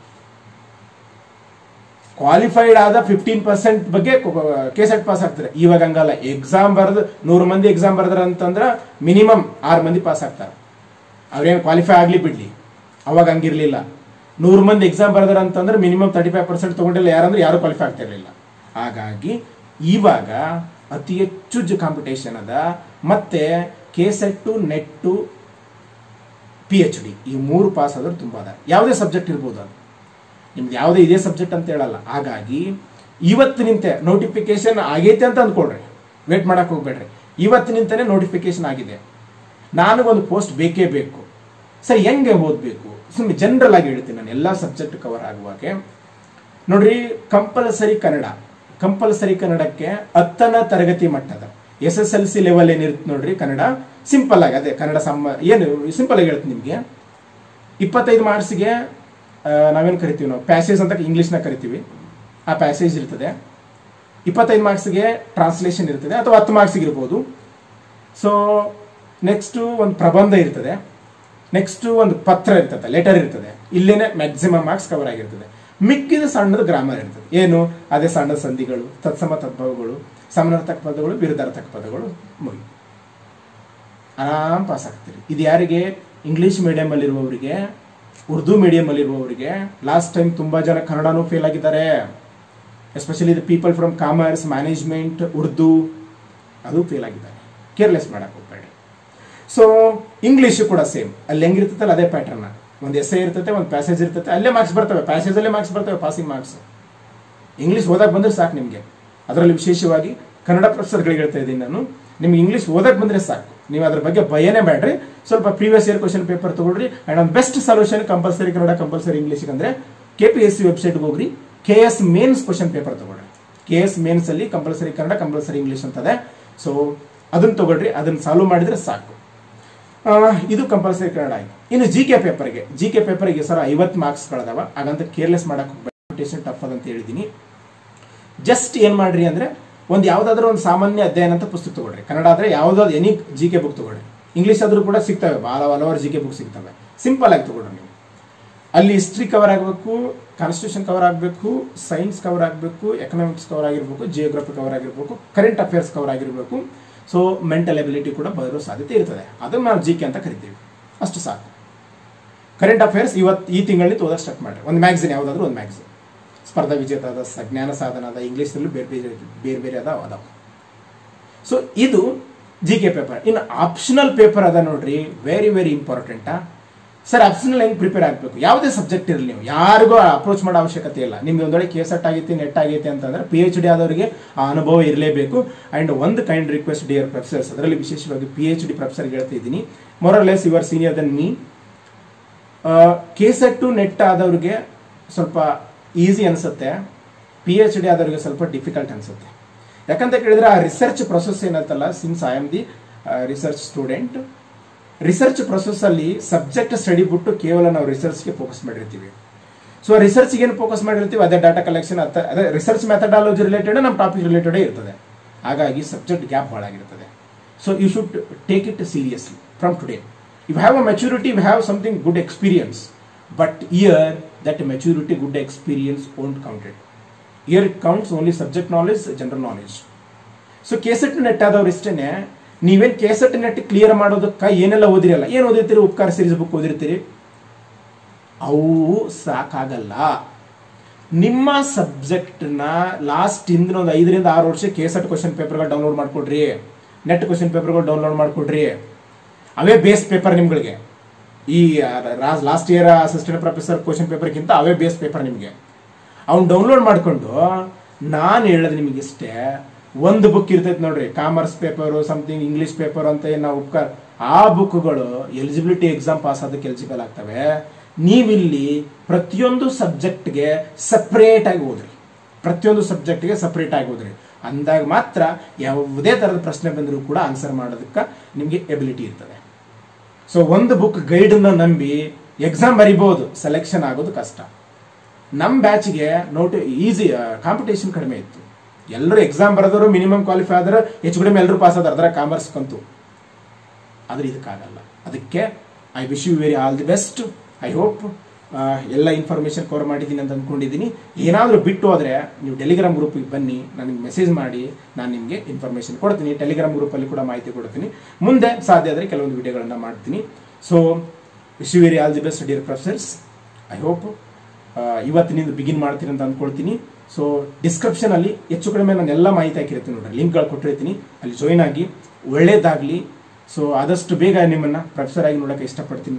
ಕ್ವಾಲಿಫೈಡ್ ಆದ ಫಿಫ್ಟೀನ್ ಪರ್ಸೆಂಟ್ ಬಗ್ಗೆ ಕೆಸೆಟ್ ಪಾಸ್ ಆಗ್ತಾರೆ. ಇವಾಗ ಹಂಗಲ್ಲ. ಎಕ್ಸಾಮ್ ಬರೆದು ನೂರು ಮಂದಿ ಎಕ್ಸಾಮ್ ಬರೆದ್ರ ಅಂತಂದ್ರೆ ಮಿನಿಮಮ್ ಆರು ಮಂದಿ ಪಾಸ್ ಆಗ್ತಾರೆ. ಅವ್ರೇನು ಕ್ವಾಲಿಫೈ ಆಗ್ಲಿ ಬಿಡ್ಲಿ, ಅವಾಗ ಹಂಗಿರ್ಲಿಲ್ಲ. ನೂರು ಮಂದಿ ಎಕ್ಸಾಮ್ ಬರೆದ್ರ ಅಂತಂದ್ರೆ ಮಿನಿಮಮ್ ತರ್ಟಿ ಫೈವ್ ಪರ್ಸೆಂಟ್ ತಗೊಂಡಿಲ್ಲ ಯಾರಂದ್ರೆ ಯಾರು ಕ್ವಾಲಿಫೈ ಆಗ್ತಾ ಇರಲಿಲ್ಲ. ಹಾಗಾಗಿ ಇವಾಗ ಅತಿ ಹೆಚ್ಚು ಕಾಂಪಿಟೇಷನ್ ಅದ. ಮತ್ತೆ ಕೆಸೆಟ್ಟು ನೆಟ್ಟು ಪಿ ಎಚ್ ಡಿ ಈ ಮೂರು ಪಾಸ್ ಆದ್ರೆ ತುಂಬಾ ಅದ. ಯಾವುದೇ ಸಬ್ಜೆಕ್ಟ್ ಇರ್ಬೋದು, ಅದು ನಿಮ್ದು ಯಾವುದೇ ಇದೇ ಸಬ್ಜೆಕ್ಟ್ ಅಂತ ಹೇಳಲ್ಲ. ಹಾಗಾಗಿ ಇವತ್ತು ನಿಂತೆ ನೋಟಿಫಿಕೇಶನ್ ಆಗೈತೆ ಅಂತ ಅಂದ್ಕೊಳ್ರಿ, ವೇಟ್ ಮಾಡಕ್ ಹೋಗ್ಬೇಡ್ರಿ. ಇವತ್ತು ನಿಂತಾನೆ ನೋಟಿಫಿಕೇಶನ್ ಆಗಿದೆ, ನನಗೊಂದು ಪೋಸ್ಟ್ ಬೇಕೇ ಬೇಕು. ಸರಿ, ಹೆಂಗೆ ಓದಬೇಕು? ಸುಮ್ಮನೆ ಜನರಲ್ ಆಗಿ ಹೇಳ್ತೀನಿ ನಾನು, ಎಲ್ಲ ಸಬ್ಜೆಕ್ಟ್ ಕವರ್ ಆಗುವಾಗೆ. ನೋಡ್ರಿ, ಕಂಪಲ್ಸರಿ ಕನ್ನಡ, ಕಂಪಲ್ಸರಿ ಕನ್ನಡಕ್ಕೆ ಹತ್ತನೇ ತರಗತಿ ಮಟ್ಟದ S S L C level ಏನಿರುತ್ತೆ ನೋಡ್ರಿ ಕನ್ನಡ, ಸಿಂಪಲ್ ಆಗಿ ಅದೇ ಕನ್ನಡ ಸಮ್ಮ ಏನು ಸಿಂಪಲ್ ಆಗಿ ಹೇಳ್ತೀನಿ ನಿಮಗೆ. ಇಪ್ಪತ್ತೈದು ಮಾರ್ಕ್ಸ್ಗೆ ನಾವೇನು ಕರಿತೀವಿ, ನಾವು ಪ್ಯಾಸೇಜ್ ಅಂತ ಇಂಗ್ಲೀಷ್ನ ಕರಿತೀವಿ, ಆ ಪ್ಯಾಸೇಜ್ ಇರ್ತದೆ. ಇಪ್ಪತ್ತೈದು ಮಾರ್ಕ್ಸ್ಗೆ ಟ್ರಾನ್ಸ್ಲೇಷನ್ ಇರ್ತದೆ, ಅಥವಾ ಹತ್ತು ಮಾರ್ಕ್ಸ್ಗೆ ಇರ್ಬೋದು. ಸೊ ನೆಕ್ಸ್ಟು ಒಂದು ಪ್ರಬಂಧ ಇರ್ತದೆ, ನೆಕ್ಸ್ಟ್ ಒಂದು ಪತ್ರ ಇರ್ತದೆ, ಲೆಟರ್ ಇರ್ತದೆ. ಇಲ್ಲೇನೆ ಮ್ಯಾಕ್ಸಿಮಮ್ ಮಾರ್ಕ್ಸ್ ಕವರ್ ಆಗಿರ್ತದೆ. ಮಿಕ್ಕಿದ ಸಣ್ಣದ ಗ್ರಾಮರ್ ಇರ್ತದೆ. ಏನು ಅದೇ ಸಣ್ಣ ಸಂಧಿಗಳು, ತತ್ಸಮ ತದ್ಭವಗಳು, ಸಮಾನಾರ್ಥಕ ಪದಗಳು, ವಿರುದ್ಧಾರ್ಥಕ ಪದಗಳು, ಮುಗಿ ಆರಾಮ್ ಪಾಸ್ ಆಗ್ತೀರಿ. ಇದು ಯಾರಿಗೆ? ಇಂಗ್ಲಿಷ್ ಮೀಡಿಯಂ ಅಲ್ಲಿ ಇರುವವರಿಗೆ, ಉರ್ದು ಮೀಡಿಯಂ ಅಲ್ಲಿ ಇರುವವರಿಗೆ. ಲಾಸ್ಟ್ ಟೈಮ್ ತುಂಬಾ ಜನ ಕನ್ನಡನೂ ಫೇಲ್ ಆಗಿದ್ದಾರೆ, especially the people from commerce, management, Urdu, ಅದು ಫೇಲ್ ಆಗಿದ್ದಾರೆ. ಕೇರ್ಲೆಸ್ ಮಾಡಕ್ ಹೋಗ್ಬೇಡಿ. ಸೊ ಇಂಗ್ಲಿಷ್ ಕೂಡ ಸೇಮ್, ಅಲ್ಲಿ ಹೆಂಗಿರ್ತೈತಲ್ಲ ಅದೇ ಪ್ಯಾಟರ್ನ್. ಒಂದು ಎಸ್ಸೆ ಇರ್ತೈತೆ, ಒಂದು ಪ್ಯಾಸೇಜ್ ಇರ್ತೈತೆ, ಅಲ್ಲೇ ಮಾರ್ಕ್ಸ್ ಬರ್ತವೆ, ಪ್ಯಾಸೇಜ್ ಅಲ್ಲೇ ಮಾರ್ಕ್ಸ್ ಬರ್ತವೆ, ಪಾಸಿಂಗ್ ಮಾರ್ಕ್ಸ್. ಇಂಗ್ಲಿಷ್ ಓದಕ್ ಬಂದ್ರೆ ಸಾಕು ನಿಮಗೆ. ಅದರಲ್ಲಿ ವಿಶೇಷವಾಗಿ ಕನ್ನಡ ಪ್ರೊಫೆಸರ್ಗಳಿಗೆ ಹೇಳ್ತಾ ಇದ್ದೀನಿ ನಾನು, ನಿಮ್ಗೆ ಇಂಗ್ಲಿಷ್ ಓದಕ್ ಬಂದ್ರೆ ಸಾಕು, ನೀವು ಅದ್ರ ಬಗ್ಗೆ ಭಯನೇ ಬೇಡ್ರಿ. ಸ್ವಲ್ಪ ಪ್ರೀವಿಯಸ್ ಇಯರ್ ಕ್ವಶನ್ ಪೇಪರ್ ತಗೊಳ್ರಿ. ಅಂಡ್ ಒಂದು best solution compulsory Kannada, compulsory English ಅಂದ್ರೆ ಕೆ ಪಿ ಎಸ್ ಸಿ ವೆಬ್ಸೈಟ್ಗೆ ಹೋಗ್ರಿ, K S mains question paper ತಗೊಳ್ರಿ. ಕೆ ಎಸ್ ಮೇನ್ಸ್ ಅಲ್ಲಿ ಕಂಪಲ್ಸರಿ ಕನ್ನಡ, ಕಂಪಲ್ಸರಿ ಇಂಗ್ಲಿಷ್ ಅಂತದೆ. ಸೊ ಅದನ್ನ ತಗೊಳ್ರಿ, ಅದನ್ನ ಸಾಲ್ವ್ ಮಾಡಿದ್ರೆ ಸಾಕು. ಇದು ಕಂಪಲ್ಸರಿ ಕನ್ನಡ ಆಯ್ತು. ಇನ್ನು ಜಿ ಕೆ ಪೇಪರ್ಗೆ, ಜಿ ಕೆ ಪೇಪರ್ಗೆ ಸರ್ ಐವತ್ತು ಮಾರ್ಕ್ಸ್ ಕಳೆದವ, ಹಾಗಂತ ಕೇರ್ಲೆಸ್ ಮಾಡಕ್ ಕಾಂಪಿಟೇಷನ್ ಟಫ್ ಅದಂತ ಹೇಳಿದೀನಿ. ಜಸ್ಟ್ ಏನ್ ಮಾಡ್ರಿ ಅಂದ್ರೆ, ಒಂದು ಯಾವ್ದಾದ್ರು ಒಂದು ಸಾಮಾನ್ಯ ಅಧ್ಯಯನ ಅಂತ ಪುಸ್ತಕ ತಗೊಳ್ರಿ. ಕನ್ನಡ ಆದ್ರೆ ಯಾವ್ದಾದ್ರು ಎನಿ ಜಿ ಕೆ ಬುಕ್ ತಗೊಳ್ರಿ. ಇಂಗ್ಲಿಷ್ ಆದ್ರೂ ಕೂಡ ಸಿಗ್ತವೆ, ಬಹಳ ಹಲವಾರು ಜಿ ಕೆ ಬುಕ್ ಸಿಗ್ತವೆ. ಸಿಂಪಲ್ ಆಗಿ ತಗೊಳ್ರಿ ನೀವು. ಅಲ್ಲಿ ಹಿಸ್ಟ್ರಿ ಕವರ್ ಆಗಬೇಕು, ಕಾನ್ಸ್ಟಿಟ್ಯೂಷನ್ ಕವರ್ ಆಗಬೇಕು, ಸೈನ್ಸ್ ಕವರ್ ಆಗಬೇಕು, ಎಕನಾಮಿಕ್ಸ್ ಕವರ್ ಆಗಿರ್ಬೇಕು, ಜಿಯೋಗ್ರಫಿ ಕವರ್ ಆಗಿರ್ಬೇಕು, ಕರೆಂಟ್ ಅಫೇರ್ಸ್ ಕವರ್ ಆಗಿರ್ಬೇಕು. ಸೊ ಮೆಂಟಲ್ ಎಬಿಲಿಟಿ ಕೂಡ ಬರೋ ಸಾಧ್ಯತೆ ಇರ್ತದೆ. ಅದನ್ನ ನಾವು ಜಿ ಕೆ ಅಂತ ಕರಿತೀವಿ. ಅಷ್ಟು ಸಾಕು. ಕರೆಂಟ್ ಅಫೇರ್ಸ್ ಇವತ್ತು ಈ ತಿಂಗಳಲ್ಲಿ ಓದಕ್ಕೆ ಸ್ಟಾರ್ಟ್ ಮಾಡ್ರಿ. ಒಂದು ಮ್ಯಾಗ್ಝಿನ್, ಯಾವುದಾದ್ರೂ ಒಂದು ಮ್ಯಾಗ್ಝಿನ್, ಸ್ಪರ್ಧಾ ವಿಜೇತ ಅದ, ಜ್ಞಾನ ಸಾಧನ ಅದ, ಇಂಗ್ಲೀಷ್ನಲ್ಲೂ ಬೇರೆ ಬೇರೆ ಬೇರೆ ಬೇರೆ ಅದಾವ ಅದಾವ. ಸೊ ಇದು ಜಿ ಕೆ ಪೇಪರ್. ಇನ್ನು ಆಪ್ಷನಲ್ ಪೇಪರ್ ಅದ ನೋಡ್ರಿ, very very important. Sir optional ಹೆಂಗ್ ಪ್ರಿಪೇರ್ ಆಗಬೇಕು? ಯಾವುದೇ ಸಬ್ಜೆಕ್ಟ್ ಇರಲಿ, ನೀವು ಯಾರಿಗೂ ಅಪ್ರೋಚ್ ಮಾಡೋ ಅವಶ್ಯಕತೆ ಇಲ್ಲ. ನಿಮ್ಗೆ ಒಂದೊಳ್ಳೆ ಕೆಸೆಟ್ ಆಗೈತಿ, ನೆಟ್ ಆಗೈತಿ ಅಂತಂದ್ರೆ ಪಿ ಎಚ್ ಡಿ ಆದವರಿಗೆ ಆ ಅನುಭವ ಇರಲೇಬೇಕು. ಅಂಡ್ ಒಂದು ಕೈಂಡ್ ರಿಕ್ವೆಸ್ಟ್ ಡಿಯರ್ ಪ್ರೊಫೆಸರ್ಸ್, ಅದರಲ್ಲಿ ವಿಶೇಷವಾಗಿ ಪಿ ಎಚ್ ಡಿ ಪ್ರೊಫೆಸರ್ಗೆ ಹೇಳ್ತಾ ಇದ್ದೀನಿ, more or less your senior than me. KSET NET ಆದವ್ರಿಗೆ ಸ್ವಲ್ಪ ಈಸಿ ಅನ್ಸುತ್ತೆ, ಪಿ ಎಚ್ ಡಿ ಆದವ್ರಿಗೆ ಸ್ವಲ್ಪ ಡಿಫಿಕಲ್ಟ್ ಅನ್ಸುತ್ತೆ. ಯಾಕಂತ ಕೇಳಿದ್ರೆ ಆ ರಿಸರ್ಚ್ ಪ್ರೊಸೆಸ್ ಏನಂತಲ್ಲ, since I am the research student, research process ಅಲ್ಲಿ ಸಬ್ಜೆಕ್ಟ್ ಸ್ಟಡಿ ಬಿಟ್ಟು ಕೇವಲ ನಾವು ರಿಸರ್ಚ್ಗೆ ಫೋಕಸ್ ಮಾಡಿರ್ತೀವಿ. ಸೊ ರಿಸರ್ಚ್ಗೆ ಏನು ಫೋಕಸ್ ಮಾಡಿರ್ತೀವಿ ಅದೇ ಡಾಟಾ ಕಲೆಕ್ಷನ್, ಅದೇ ರಿಸರ್ಚ್ ಮೆಥಡಾಲಜಿ ರಿಲೇಟೆಡ್, ನಮ್ಮ ಟಾಪಿಕ್ ರಿಲೇಟೆಡ್ ಇರ್ತದೆ. ಹಾಗಾಗಿ ಸಬ್ಜೆಕ್ಟ್ ಗ್ಯಾಪ್ ಭಾಳ ಆಗಿರ್ತದೆ. So you should take it seriously from today. You have a maturity, you have something good experience, but year that maturity, good experience won't count it. Here it counts only subject knowledge, general knowledge. So KSET NET ಆದವ್ರು ಇಷ್ಟೇನೆ. ನೀವೇನ್ KSET net clear ಮಾಡೋದಕ್ಕೆ ಏನೆಲ್ಲ ಓದಿರಲ್ಲ, ಏನ್ ಓದಿರ್ತೀರಿ? ಉಪಕಾರ series book ಓದಿರ್ತೀರಿ, ಅವು ಸಾಕಾಗಲ್ಲ. ನಿಮ್ಮ ಸಬ್ಜೆಕ್ಟ್ ನ ಲಾಸ್ಟ್ ಹಿಂದಿನ ಒಂದು ಐದರಿಂದ ಆರು ವರ್ಷ ಕೆಸೆಟ್ ಕ್ವಶನ್ ಪೇಪರ್ಗಳು ಡೌನ್ಲೋಡ್ ಮಾಡ್ಕೊಡ್ರಿ, ನೆಟ್ ಕ್ವಶನ್ ಪೇಪರ್ಗಳು ಡೌನ್ಲೋಡ್ ಮಾಡ್ಕೊಡ್ರಿ. ಅವೇ ಬೇಸ್ ಪೇಪರ್ ನಿಮ್ಗಳಿಗೆ. ಈ last year assistant professor question ಪೇಪರ್ಗಿಂತ ಅವೇ ಬೇಸ್ ಪೇಪರ್ ನಿಮಗೆ. ಅವ್ನು ಡೌನ್ಲೋಡ್ ಮಾಡ್ಕೊಂಡು, ನಾನು ಹೇಳೋದು ನಿಮಗೆ ಇಷ್ಟೇ, ಒಂದು ಬುಕ್ ಇರ್ತೈತೆ ನೋಡ್ರಿ, commerce paper, something English paper ಅಂತ ಏನು ನಾವು ಉಪಕಾರ, ಆ ಬುಕ್ಗಳು ಎಲಿಜಿಬಿಲಿಟಿ ಎಕ್ಸಾಮ್ ಪಾಸ್ ಆದಕ್ಕೆ ಎಲಿಜಿಬಲ್ ಆಗ್ತವೆ. ನೀವಿಲ್ಲಿ ಪ್ರತಿಯೊಂದು ಸಬ್ಜೆಕ್ಟ್ಗೆ ಸಪ್ರೇಟ್ ಆಗಿ ಓದ್ರಿ. ಪ್ರತಿಯೊಂದು ಸಬ್ಜೆಕ್ಟ್ಗೆ ಸಪ್ರೇಟ್ ಆಗಿ ಓದ್ರಿ. ಅಂದಾಗ ಮಾತ್ರ ಯಾವುದೇ ತರದ ಪ್ರಶ್ನೆ ಬಂದರೂ ಕೂಡ ಆನ್ಸರ್ ಮಾಡೋದಕ್ಕೆ ನಿಮಗೆ ಎಬಿಲಿಟಿ ಇರ್ತದೆ. ಸೊ ಒಂದು ಬುಕ್ ಗೈಡ್ ಅನ್ನ ನಂಬಿ ಎಕ್ಸಾಮ್ ಬರಿಬಹುದು, ಸೆಲೆಕ್ಷನ್ ಆಗೋದು ಕಷ್ಟ. ನಮ್ಮ ಬ್ಯಾಚ್ಗೆ ನೋಟ್ ಈಸಿ, ಕಾಂಪಿಟೇಷನ್ ಕಡಿಮೆ ಇತ್ತು. ಎಲ್ಲರೂ ಎಕ್ಸಾಮ್ ಬರೆದವರು ಮಿನಿಮಮ್ ಕ್ವಾಲಿಫೈ ಆದ್ರೆ ಹೆಚ್ಚು ಕಡಿಮೆ ಎಲ್ಲರೂ ಪಾಸ್ ಆದ್ರೆ ಅದರ ಕಾಮರ್ಸ್ ಕಂತು. ಆದ್ರೆ ಇದಕ್ಕಾಗಲ್ಲ. ಅದಕ್ಕೆ I wish you very all the best. I hope ಎಲ್ಲ ಇನ್ಫಾರ್ಮೇಶನ್ ಕವರ್ ಮಾಡಿದ್ದೀನಿ ಅಂತ ಅಂದ್ಕೊಂಡಿದ್ದೀನಿ. ಏನಾದರೂ ಬಿಟ್ಟು ಹೋದ್ರೆ ನೀವು ಟೆಲಿಗ್ರಾಮ್ ಗ್ರೂಪಿಗೆ ಬನ್ನಿ, ನನಗೆ ಮೆಸೇಜ್ ಮಾಡಿ, ನಾನು ನಿಮಗೆ ಇನ್ಫಾರ್ಮೇಶನ್ ಕೊಡ್ತೀನಿ. ಟೆಲಿಗ್ರಾಮ್ ಗ್ರೂಪಲ್ಲಿ ಕೂಡ ಮಾಹಿತಿ ಕೊಡ್ತೀನಿ. ಮುಂದೆ ಸಾಧ್ಯ ಆದರೆ ಕೆಲವೊಂದು ವಿಡಿಯೋಗಳನ್ನು ಮಾಡ್ತೀನಿ. So wish you very all the best dear professors. I hope ಇವತ್ತಿನಿಂದ ಬಿಗಿನ್ ಮಾಡ್ತೀನಿ ಅಂತ ಅಂದ್ಕೊಳ್ತೀನಿ. ಸೊ ಡಿಸ್ಕ್ರಿಪ್ಷನ್ ಅಲ್ಲಿ ಹೆಚ್ಚು ಕಡಿಮೆ ನಾನು ಎಲ್ಲ ಮಾಹಿತಿ ಹಾಕಿರ್ತೀನಿ ನೋಡ್ರಿ, ಲಿಂಕ್ಗಳು ಕೊಟ್ಟಿರ್ತೀನಿ, ಅಲ್ಲಿ ಜಾಯಿನ್ ಆಗಿ. ಒಳ್ಳೇದಾಗಲಿ. ಸೊ ಆದಷ್ಟು ಬೇಗ ನಿಮ್ಮನ್ನ ಪ್ರೊಫೆಸರ್ ಆಗಿ ನೋಡೋಕೆ ಇಷ್ಟಪಡ್ತೀನಿ.